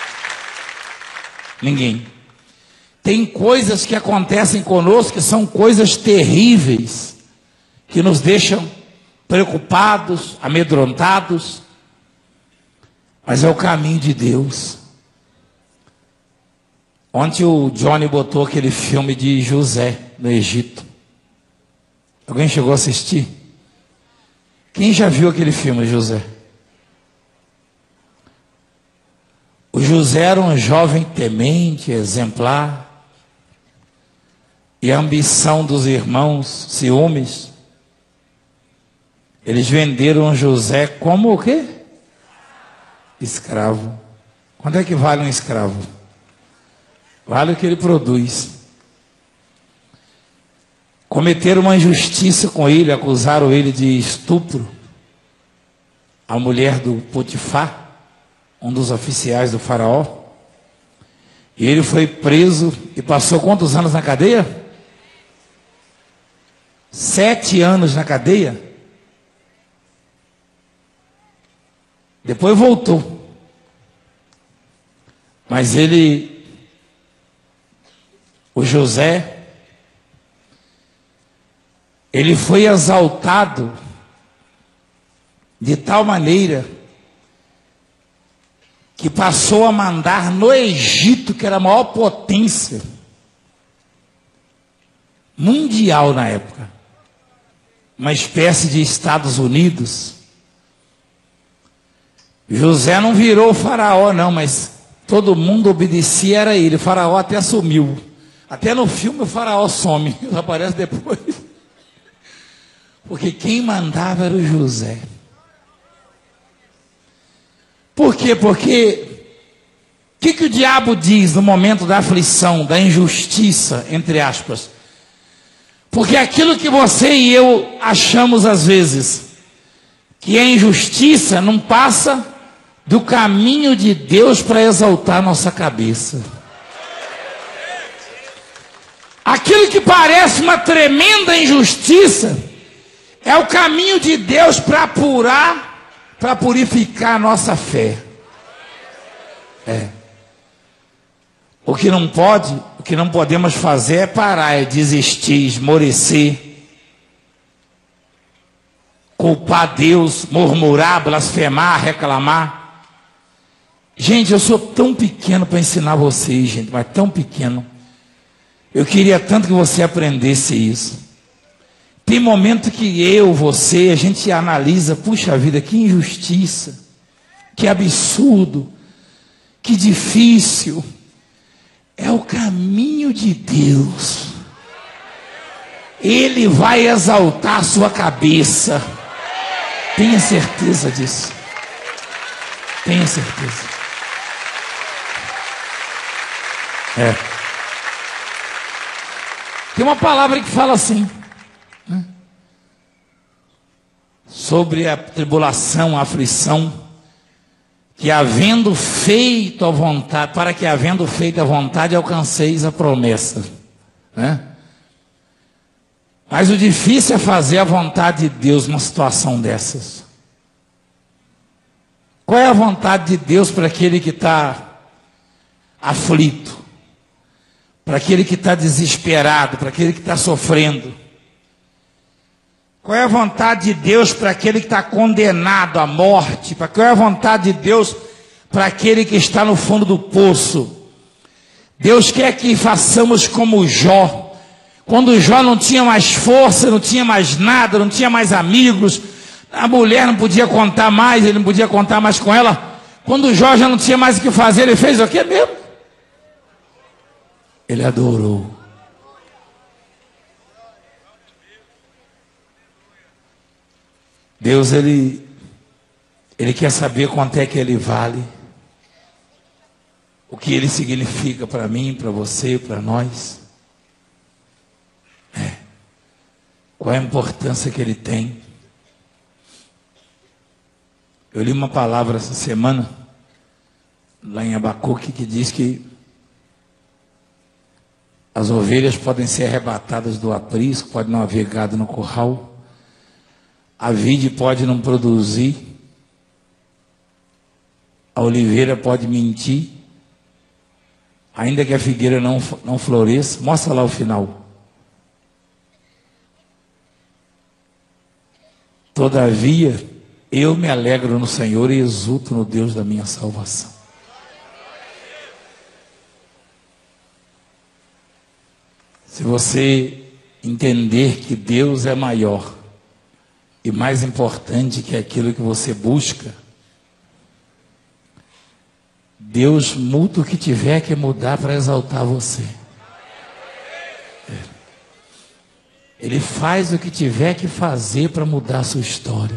ninguém. Tem coisas que acontecem conosco que são coisas terríveis, que nos deixam preocupados, amedrontados, mas é o caminho de Deus. Ontem o Johnny botou aquele filme de José no Egito. Alguém chegou a assistir? Quem já viu aquele filme, José? O José era um jovem temente, exemplar, e a ambição dos irmãos, ciúmes, eles venderam José como o quê? Escravo. Quanto é que vale um escravo? Vale o que ele produz. Cometeram uma injustiça com ele, acusaram ele de estupro. A mulher do Potifar, um dos oficiais do faraó. E ele foi preso e passou quantos anos na cadeia? Sete anos na cadeia. Depois voltou. Mas ele, o José, ele foi exaltado de tal maneira que passou a mandar no Egito, que era a maior potência mundial na época, uma espécie de Estados Unidos. José não virou faraó não, mas todo mundo obedecia era ele. O faraó até sumiu. Até no filme o faraó some, aparece depois. Porque quem mandava era o José. Por quê? Porque o que, que o diabo diz no momento da aflição, da injustiça, entre aspas? Porque aquilo que você e eu achamos às vezes que é injustiça, não passa do caminho de Deus para exaltar nossa cabeça. Aquilo que parece uma tremenda injustiça é o caminho de Deus para apurar, para purificar a nossa fé. É. O que não pode, o que não podemos fazer é parar, é desistir, esmorecer, culpar Deus, murmurar, blasfemar, reclamar. Gente, eu sou tão pequeno para ensinar vocês, gente, mas tão pequeno. Eu queria tanto que você aprendesse isso. Tem momento que eu, você, a gente analisa, puxa vida, que injustiça, que absurdo, que difícil. É o caminho de Deus. Ele vai exaltar a sua cabeça. Tenha certeza disso. Tenha certeza. É. Tem uma palavra que fala assim, né? Sobre a tribulação, a aflição, que havendo feito a vontade, para que havendo feito a vontade, alcanceis a promessa, né? Mas o difícil é fazer a vontade de Deus numa situação dessas. Qual é a vontade de Deus para aquele que está aflito? Para aquele que está desesperado, para aquele que está sofrendo? Qual é a vontade de Deus para aquele que está condenado à morte? Qual é a vontade de Deus para aquele que está no fundo do poço? Deus quer que façamos como Jó. Quando Jó não tinha mais força, não tinha mais nada, não tinha mais amigos, a mulher não podia contar mais, ele não podia contar mais com ela. Quando Jó já não tinha mais o que fazer, ele fez o quê mesmo? Ele adorou. Deus, ele, ele quer saber quanto é que ele vale, o que ele significa para mim, para você, para nós. É. Qual é a importância que ele tem? Eu li uma palavra essa semana, lá em Abacuque, que diz que as ovelhas podem ser arrebatadas do aprisco, pode não haver gado no curral, a vide pode não produzir, a oliveira pode mentir, ainda que a figueira não, não floresça. Mostra lá o final. Todavia, eu me alegro no Senhor e exulto no Deus da minha salvação. Se você entender que Deus é maior e mais importante que aquilo que você busca, Deus muda o que tiver que mudar para exaltar você. Ele faz o que tiver que fazer para mudar a sua história.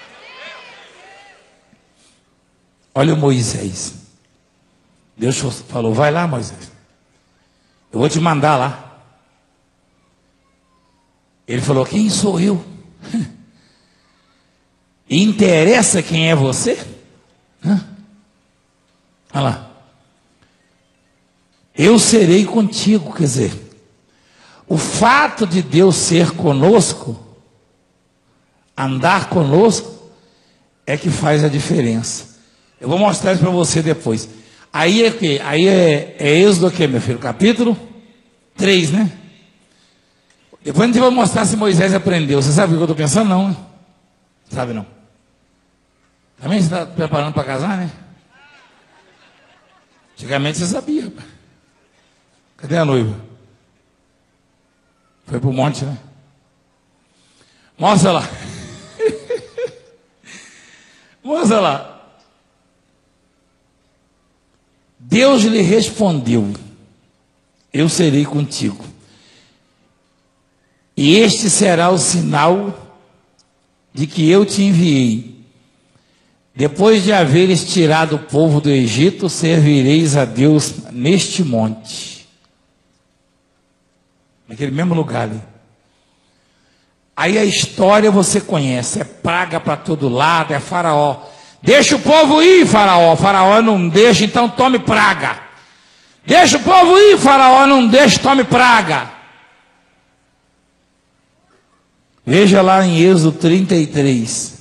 Olha o Moisés. Deus falou, vai lá, Moisés. Eu vou te mandar lá. Ele falou, quem sou eu? Interessa quem é você? Hã? Olha lá. Eu serei contigo, quer dizer, o fato de Deus ser conosco, andar conosco, é que faz a diferença. Eu vou mostrar isso para você depois. Aí é que? Aí é, é Êxodo o que, meu filho? Capítulo três, né? Depois a gente vai mostrar se Moisés aprendeu. Você sabe o que eu estou pensando? Não, né? Sabe não? Também você está preparando para casar, né? Antigamente você sabia, rapaz. Cadê a noiva? Foi pro monte, né? Mostra lá. Mostra lá. Deus lhe respondeu, eu serei contigo. E este será o sinal de que eu te enviei. Depois de haveres tirado o povo do Egito, servireis a Deus neste monte. Naquele mesmo lugar ali. Aí a história você conhece, é praga para todo lado, é Faraó. Deixa o povo ir, Faraó. Faraó não deixa, então tome praga. Deixa o povo ir, Faraó não deixa, tome praga. Veja lá em Êxodo trinta e três.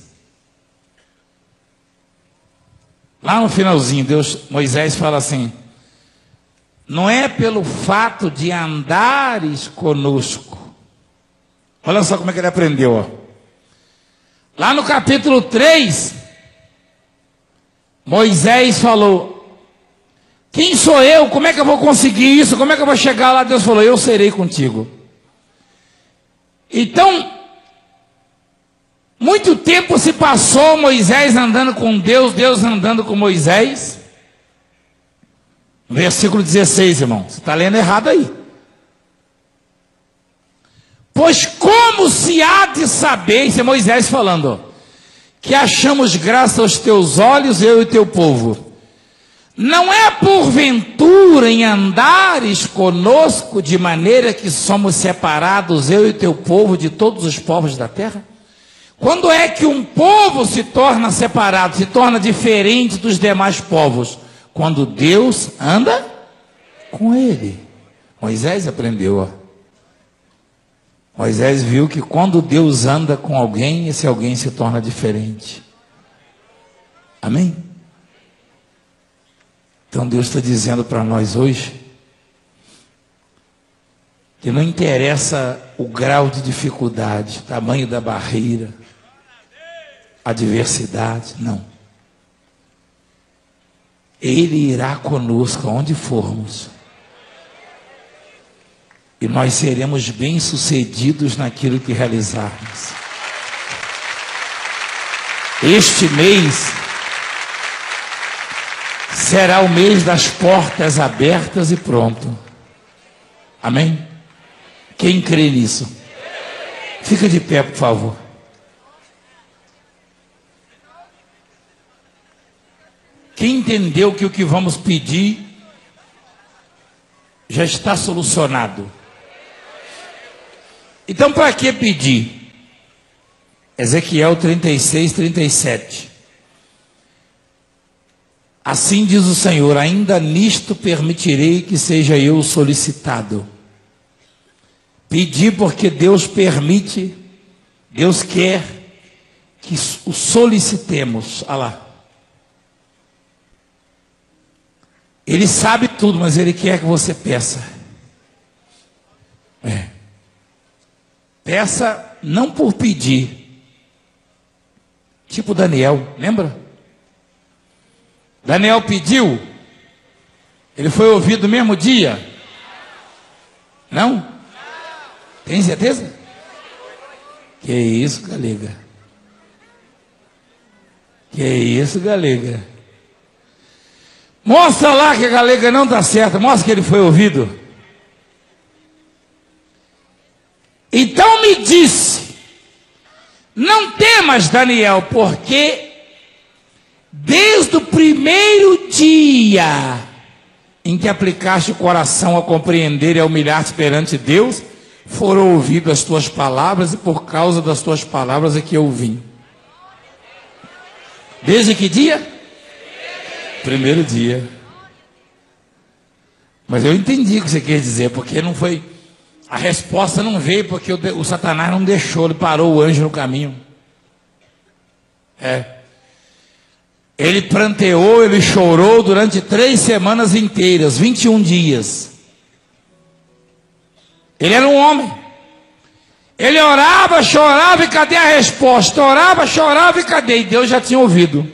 Lá no finalzinho, Deus, Moisés fala assim, não é pelo fato de andares conosco. Olha só como é que ele aprendeu. Ó. Lá no capítulo três, Moisés falou, quem sou eu? Como é que eu vou conseguir isso? Como é que eu vou chegar lá? Deus falou, eu serei contigo. Então, muito tempo se passou Moisés andando com Deus, Deus andando com Moisés. Versículo dezesseis, irmão. Você está lendo errado aí. Pois como se há de saber, isso é Moisés falando, que achamos graça aos teus olhos, eu e teu povo. Não é porventura em andares conosco, de maneira que somos separados, eu e teu povo, de todos os povos da terra? Quando é que um povo se torna separado, se torna diferente dos demais povos? Quando Deus anda com ele. Moisés aprendeu, ó. Moisés viu que quando Deus anda com alguém, esse alguém se torna diferente. Amém? Então Deus está dizendo para nós hoje, que não interessa o grau de dificuldade, o tamanho da barreira, a adversidade, não. Ele irá conosco aonde formos. E nós seremos bem-sucedidos naquilo que realizarmos. Este mês será o mês das portas abertas e pronto. Amém? Quem crê nisso? Fica de pé, por favor. Quem entendeu que o que vamos pedir já está solucionado? Então, para que pedir? Ezequiel trinta e seis, trinta e sete. Assim diz o Senhor, ainda nisto permitirei que seja eu solicitado. Pedir porque Deus permite, Deus quer que o solicitemos. Olha lá. Ele sabe tudo, mas Ele quer que você peça. É. Peça não por pedir. Tipo Daniel, lembra? Daniel pediu. Ele foi ouvido no mesmo dia? Não? Tem certeza? Que isso, galega? Que isso, galega? Mostra lá que a galega não está certa. Mostra que ele foi ouvido. Então me disse: não temas, Daniel, porque desde o primeiro dia em que aplicaste o coração a compreender e a humilhar-te perante Deus, foram ouvidas as tuas palavras, e por causa das tuas palavras é que eu vim. Desde que dia? Primeiro dia. Mas eu entendi o que você quer dizer, porque não foi, a resposta não veio porque o, o Satanás não deixou, ele parou o anjo no caminho. É. Ele pranteou, ele chorou durante três semanas inteiras, vinte e um dias. Ele era um homem. Ele orava, chorava e cadê a resposta? Orava, chorava e cadê? E Deus já tinha ouvido.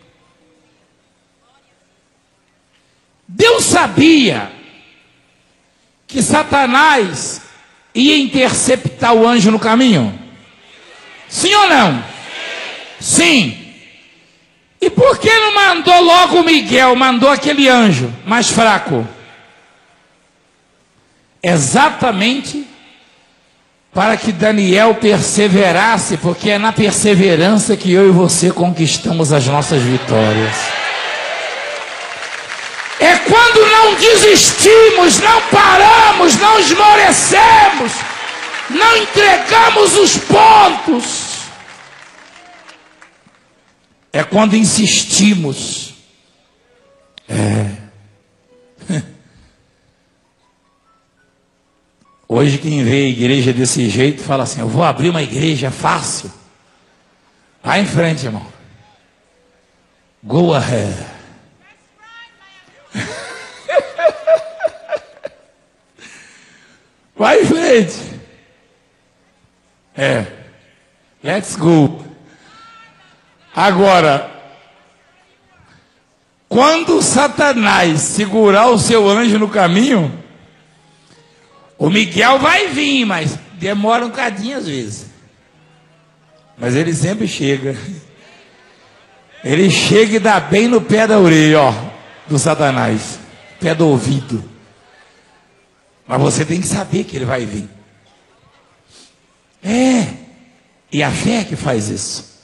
Deus sabia que Satanás ia interceptar o anjo no caminho? Sim ou não? Sim. E por que não mandou logo o Miguel, mandou aquele anjo mais fraco? Exatamente para que Daniel perseverasse, porque é na perseverança que eu e você conquistamos as nossas vitórias. É quando não desistimos, não paramos, não esmorecemos, não entregamos os pontos. É quando insistimos. É. Hoje quem vê a igreja desse jeito fala assim: eu vou abrir uma igreja fácil. Vai em frente, irmão. Go ahead. Vai em frente. É. Let's go. Agora, quando Satanás segurar o seu anjo no caminho, o Miguel vai vir, mas demora um cadinho às vezes. Mas ele sempre chega. Ele chega e dá bem no pé da orelha, ó, do Satanás. Pé do ouvido. Mas você tem que saber que ele vai vir. É. E a fé é que faz isso.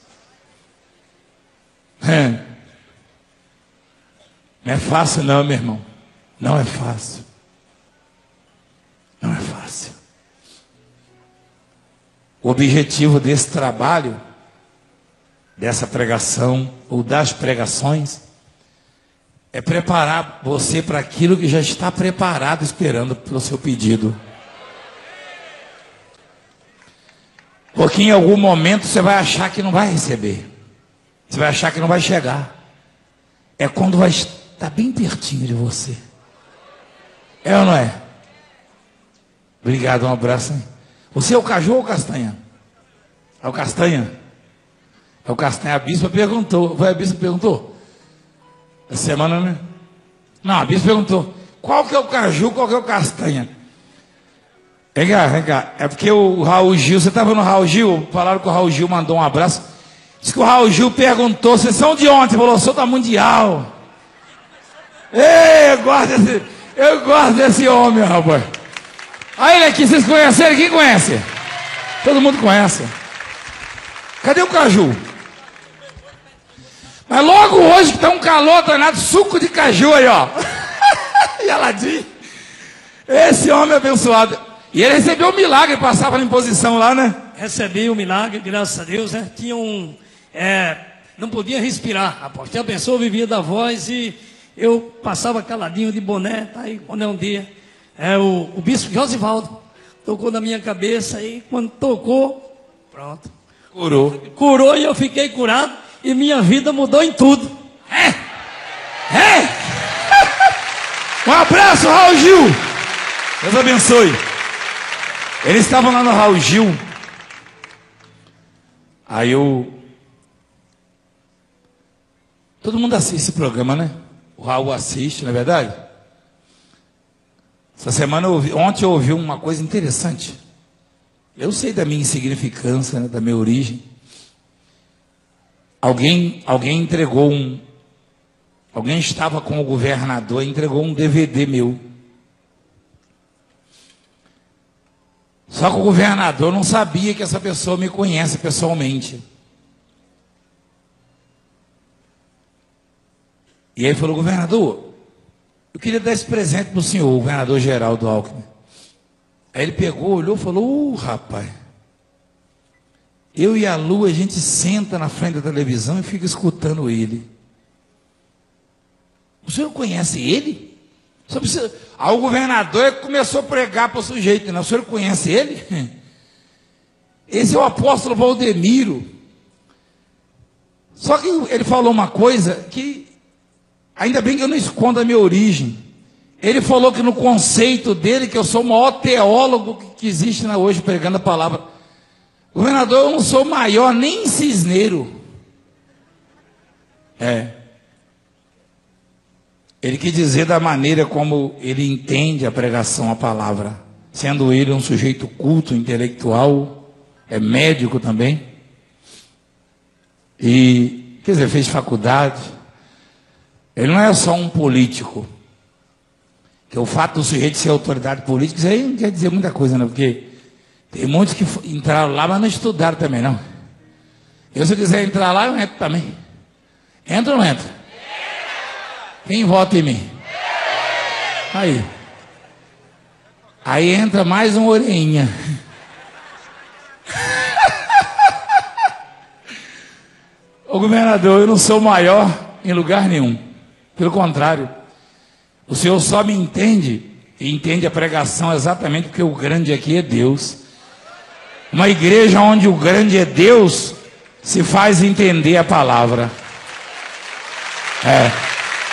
É. Não é fácil não, meu irmão. Não é fácil. Não é fácil. O objetivo desse trabalho, dessa pregação, ou das pregações, é preparar você para aquilo que já está preparado, esperando pelo seu pedido. Porque em algum momento você vai achar que não vai receber. Você vai achar que não vai chegar. É quando vai estar bem pertinho de você. É ou não é? Obrigado, um abraço. Hein? Você é o Caju ou o Castanha? É o Castanha? É o Castanha. A bispa perguntou. Foi a bispa que perguntou? Essa semana, né? Não, a bispa perguntou: qual que é o Caju, qual que é o Castanha? Vem cá, vem cá. É porque o Raul Gil, você estava no Raul Gil? Falaram que o Raul Gil mandou um abraço. Diz que o Raul Gil perguntou: vocês são de onde? Falou: sou da Mundial. Ei, eu gosto desse, eu gosto desse homem, rapaz. Aí ele aqui, vocês conheceram? Quem conhece? Todo mundo conhece. Cadê o Caju? Mas logo hoje que está um calor danado, suco de caju aí, ó. Geladinho. Esse homem abençoado. E ele recebeu um milagre, passava na imposição lá, né? Recebi o um milagre, graças a Deus, né? Tinha um... É, não podia respirar, rapaz. Tinha pessoa, vivia da voz e eu passava caladinho de boné, tá aí, quando é um dia. É, o, o bispo Josivaldo tocou na minha cabeça e quando tocou, pronto. Curou. Curou e eu fiquei curado e minha vida mudou em tudo. É! É! Um abraço, Raul Gil! Deus abençoe. Eles estavam lá no Raul Gil. Aí eu... Todo mundo assiste esse programa, né? O Raul assiste, não é verdade? Essa semana eu ouvi, ontem eu ouvi uma coisa interessante. Eu sei da minha insignificância, né, da minha origem. Alguém, alguém entregou um... Alguém estava com o governador e entregou um D V D meu. Só que o governador não sabia que essa pessoa me conhece pessoalmente. E aí falou: governador, eu queria dar esse presente para o senhor, o governador Geraldo Alckmin. Aí ele pegou, olhou e falou: uh, rapaz, eu e a Lu, a gente senta na frente da televisão e fica escutando ele. O senhor conhece ele? O senhor precisa... Aí o governador começou a pregar para o sujeito, né? O senhor conhece ele? Esse é o apóstolo Valdemiro. Só que ele falou uma coisa que, ainda bem que eu não escondo a minha origem. Ele falou que no conceito dele, que eu sou o maior teólogo que existe hoje pregando a palavra. Governador, eu não sou maior nem cisneiro. É. Ele quis dizer da maneira como ele entende a pregação, a palavra. Sendo ele um sujeito culto, intelectual, é médico também. E, quer dizer, fez faculdade. Ele não é só um político. Que o fato do sujeito ser autoridade política, isso aí não quer dizer muita coisa, não. Porque tem muitos que entraram lá, mas não estudaram também, não. Eu, se eu quiser entrar lá, eu entro também. Entra ou não entra? Quem vota em mim? Aí. Aí entra mais uma orelhinha. Ô governador, eu não sou maior em lugar nenhum. Pelo contrário. O senhor só me entende e entende a pregação exatamente porque o grande aqui é Deus. Uma igreja onde o grande é Deus se faz entender a palavra. É.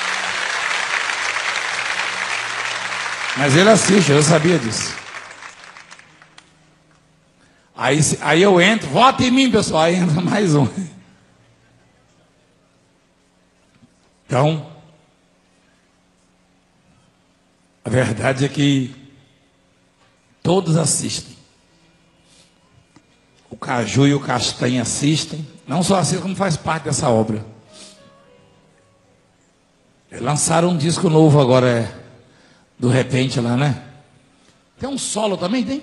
Mas ele assiste, eu sabia disso. Aí, aí eu entro, vota em mim, pessoal. Aí entra mais um. Então, a verdade é que todos assistem. O Caju e o Castanha assistem. Não só assistem, como faz parte dessa obra. Lançaram um disco novo agora, é... Do repente lá, né? Tem um solo também, tem?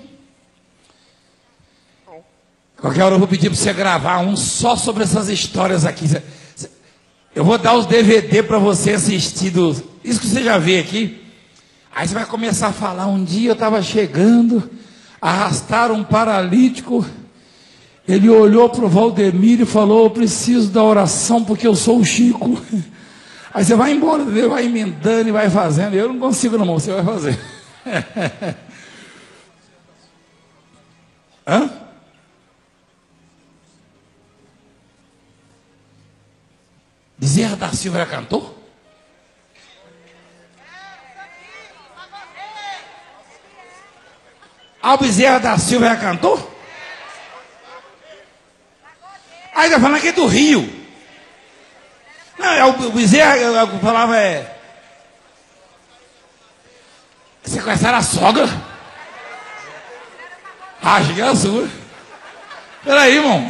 Qualquer hora eu vou pedir para você gravar um só sobre essas histórias aqui. Eu vou dar os D V D para você assistir. Do... Isso que você já vê aqui. Aí você vai começar a falar: um dia eu estava chegando, arrastaram um paralítico. Ele olhou para o Valdemiro e falou: eu preciso da oração porque eu sou o Chico. Aí você vai embora, vai emendando e vai fazendo. Eu não consigo não, você vai fazer. Hã? Bezerra da Silva era cantor? Ah, o Bezerra da Silva era cantor? Aí está falando que é do Rio. Não, é o Bezerra, eu falava é... Você conhece a sogra? Ah, achei que era sua. Peraí, irmão.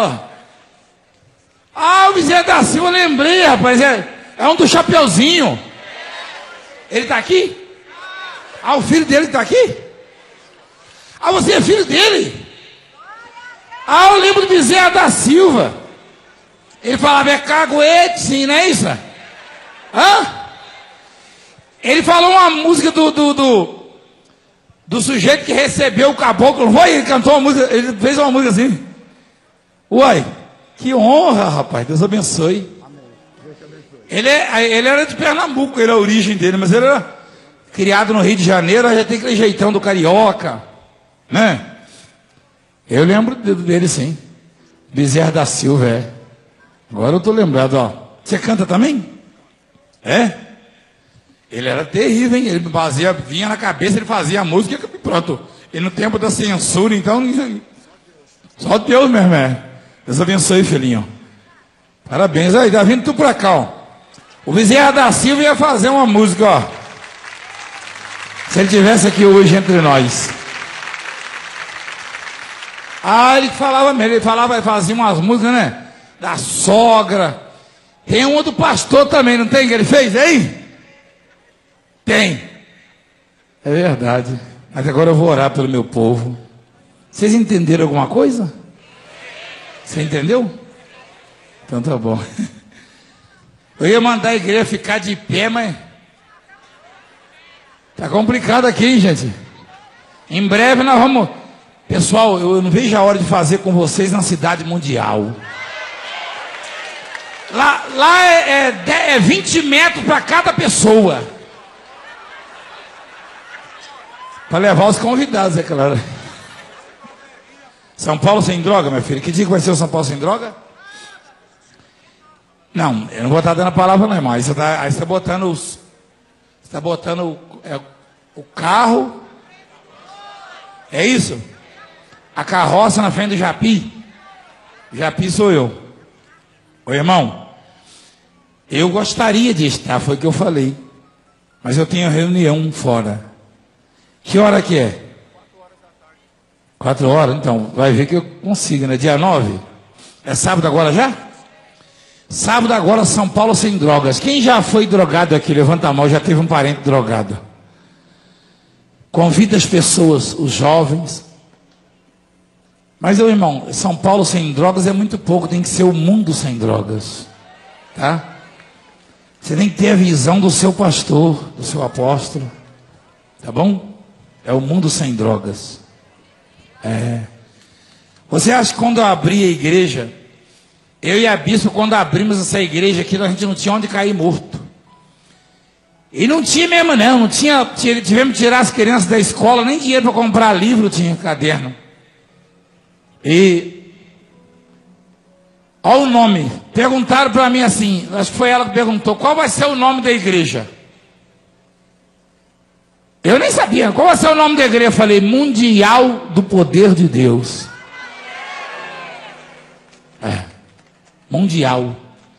Ah, o Bezerra da Silva, eu lembrei, rapaz. É, é um do Chapeuzinho. Ele está aqui? Ah, o filho dele está aqui? Ah, você é filho dele? Ah, eu lembro do Bezerra da Silva. Ele falava: é caguete, sim, não é isso? Hã? Ele falou uma música do, do, do, do sujeito que recebeu o caboclo. Foi, ele cantou uma música, ele fez uma música assim. Uai, que honra, rapaz, Deus abençoe. Ele, é, ele era de Pernambuco, era a origem dele, mas ele era criado no Rio de Janeiro, já tem aquele jeitão do carioca, né? Eu lembro dele, sim. Bezerra da Silva, é. Agora eu estou lembrado, ó. Você canta também? É? Ele era terrível, hein? Ele fazia, vinha na cabeça, ele fazia a música e pronto. E no tempo da censura, então, só Deus mesmo, é. Deus abençoe, filhinho. Parabéns. Aí, tá vindo tu pra cá, ó. O Bezerra da Silva ia fazer uma música, ó. Se ele tivesse aqui hoje entre nós. Ah, ele falava mesmo, ele falava, ele fazia umas músicas, né? Da sogra. Tem um outro pastor também, não tem? Que ele fez aí? Tem. É verdade. Mas agora eu vou orar pelo meu povo. Vocês entenderam alguma coisa? Você entendeu? Então tá bom. Eu ia mandar a igreja ficar de pé, mas tá complicado aqui, hein, gente? Em breve nós vamos... Pessoal, eu não vejo a hora de fazer com vocês na cidade mundial. Lá, lá é, é, é vinte metros para cada pessoa. Para levar os convidados, é claro. São Paulo sem droga, meu filho. Que dia que vai ser o São Paulo sem droga? Não, eu não vou estar dando a palavra, não, irmão. Aí você está botando os... Você está botando o, é, o carro. É isso? A carroça na frente do Japi. Japi sou eu. Ô irmão, eu gostaria de estar, foi o que eu falei. Mas eu tenho reunião fora. Que hora que é? Quatro horas? Então, vai ver que eu consigo, né? Dia nove? É sábado agora já? Sábado agora, São Paulo sem drogas. Quem já foi drogado aqui? Levanta a mão, já teve um parente drogado. Convida as pessoas, os jovens. Mas, meu irmão, São Paulo sem drogas é muito pouco, tem que ser o mundo sem drogas. Tá? Você tem que ter a visão do seu pastor, do seu apóstolo. Tá bom? É o mundo sem drogas. É. Você acha que quando eu abri a igreja, eu e a bispo, quando abrimos essa igreja aqui, a gente não tinha onde cair morto. E não tinha mesmo não, não tinha, tivemos que tirar as crianças da escola, nem dinheiro para comprar livro tinha, caderno. E olha o nome, perguntaram para mim assim, acho que foi ela que perguntou, qual vai ser o nome da igreja? Eu nem sabia, qual vai ser o nome da igreja? Eu falei, Mundial do Poder de Deus. É, Mundial.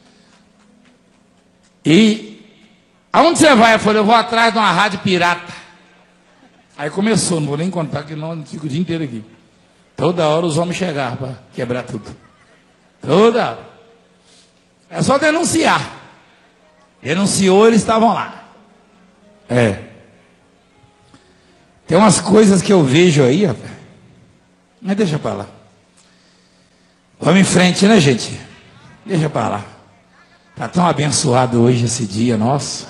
E aonde você vai? Eu falei, eu vou atrás de uma rádio pirata. Aí começou, não vou nem contar que não, fico o dia inteiro aqui. Toda hora os homens chegaram para quebrar tudo. Toda hora. É só denunciar. Denunciou, eles estavam lá. É. Tem umas coisas que eu vejo aí, rapaz. Mas deixa para lá. Vamos em frente, né, gente? Deixa para lá. Está tão abençoado hoje esse dia nosso.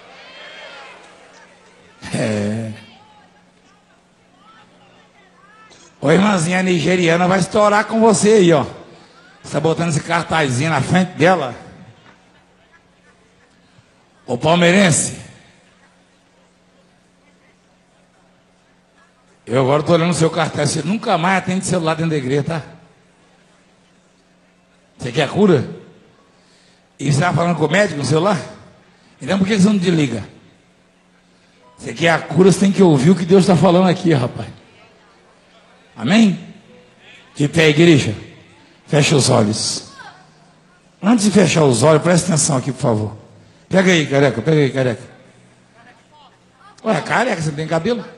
É. Ô irmãzinha nigeriana vai estourar com você aí, ó. Você está botando esse cartazinho na frente dela. Ô palmeirense. Eu agora estou olhando o seu cartaz. Você nunca mais atende celular dentro da igreja, tá? Você quer cura? E você está falando com o médico no celular? Então por que você não desliga? Você quer a cura, você tem que ouvir o que Deus está falando aqui, rapaz. Amém? De pé, igreja. Fecha os olhos. Antes de fechar os olhos, presta atenção aqui, por favor. Pega aí, careca, pega aí, careca. Ué, careca, você não tem cabelo?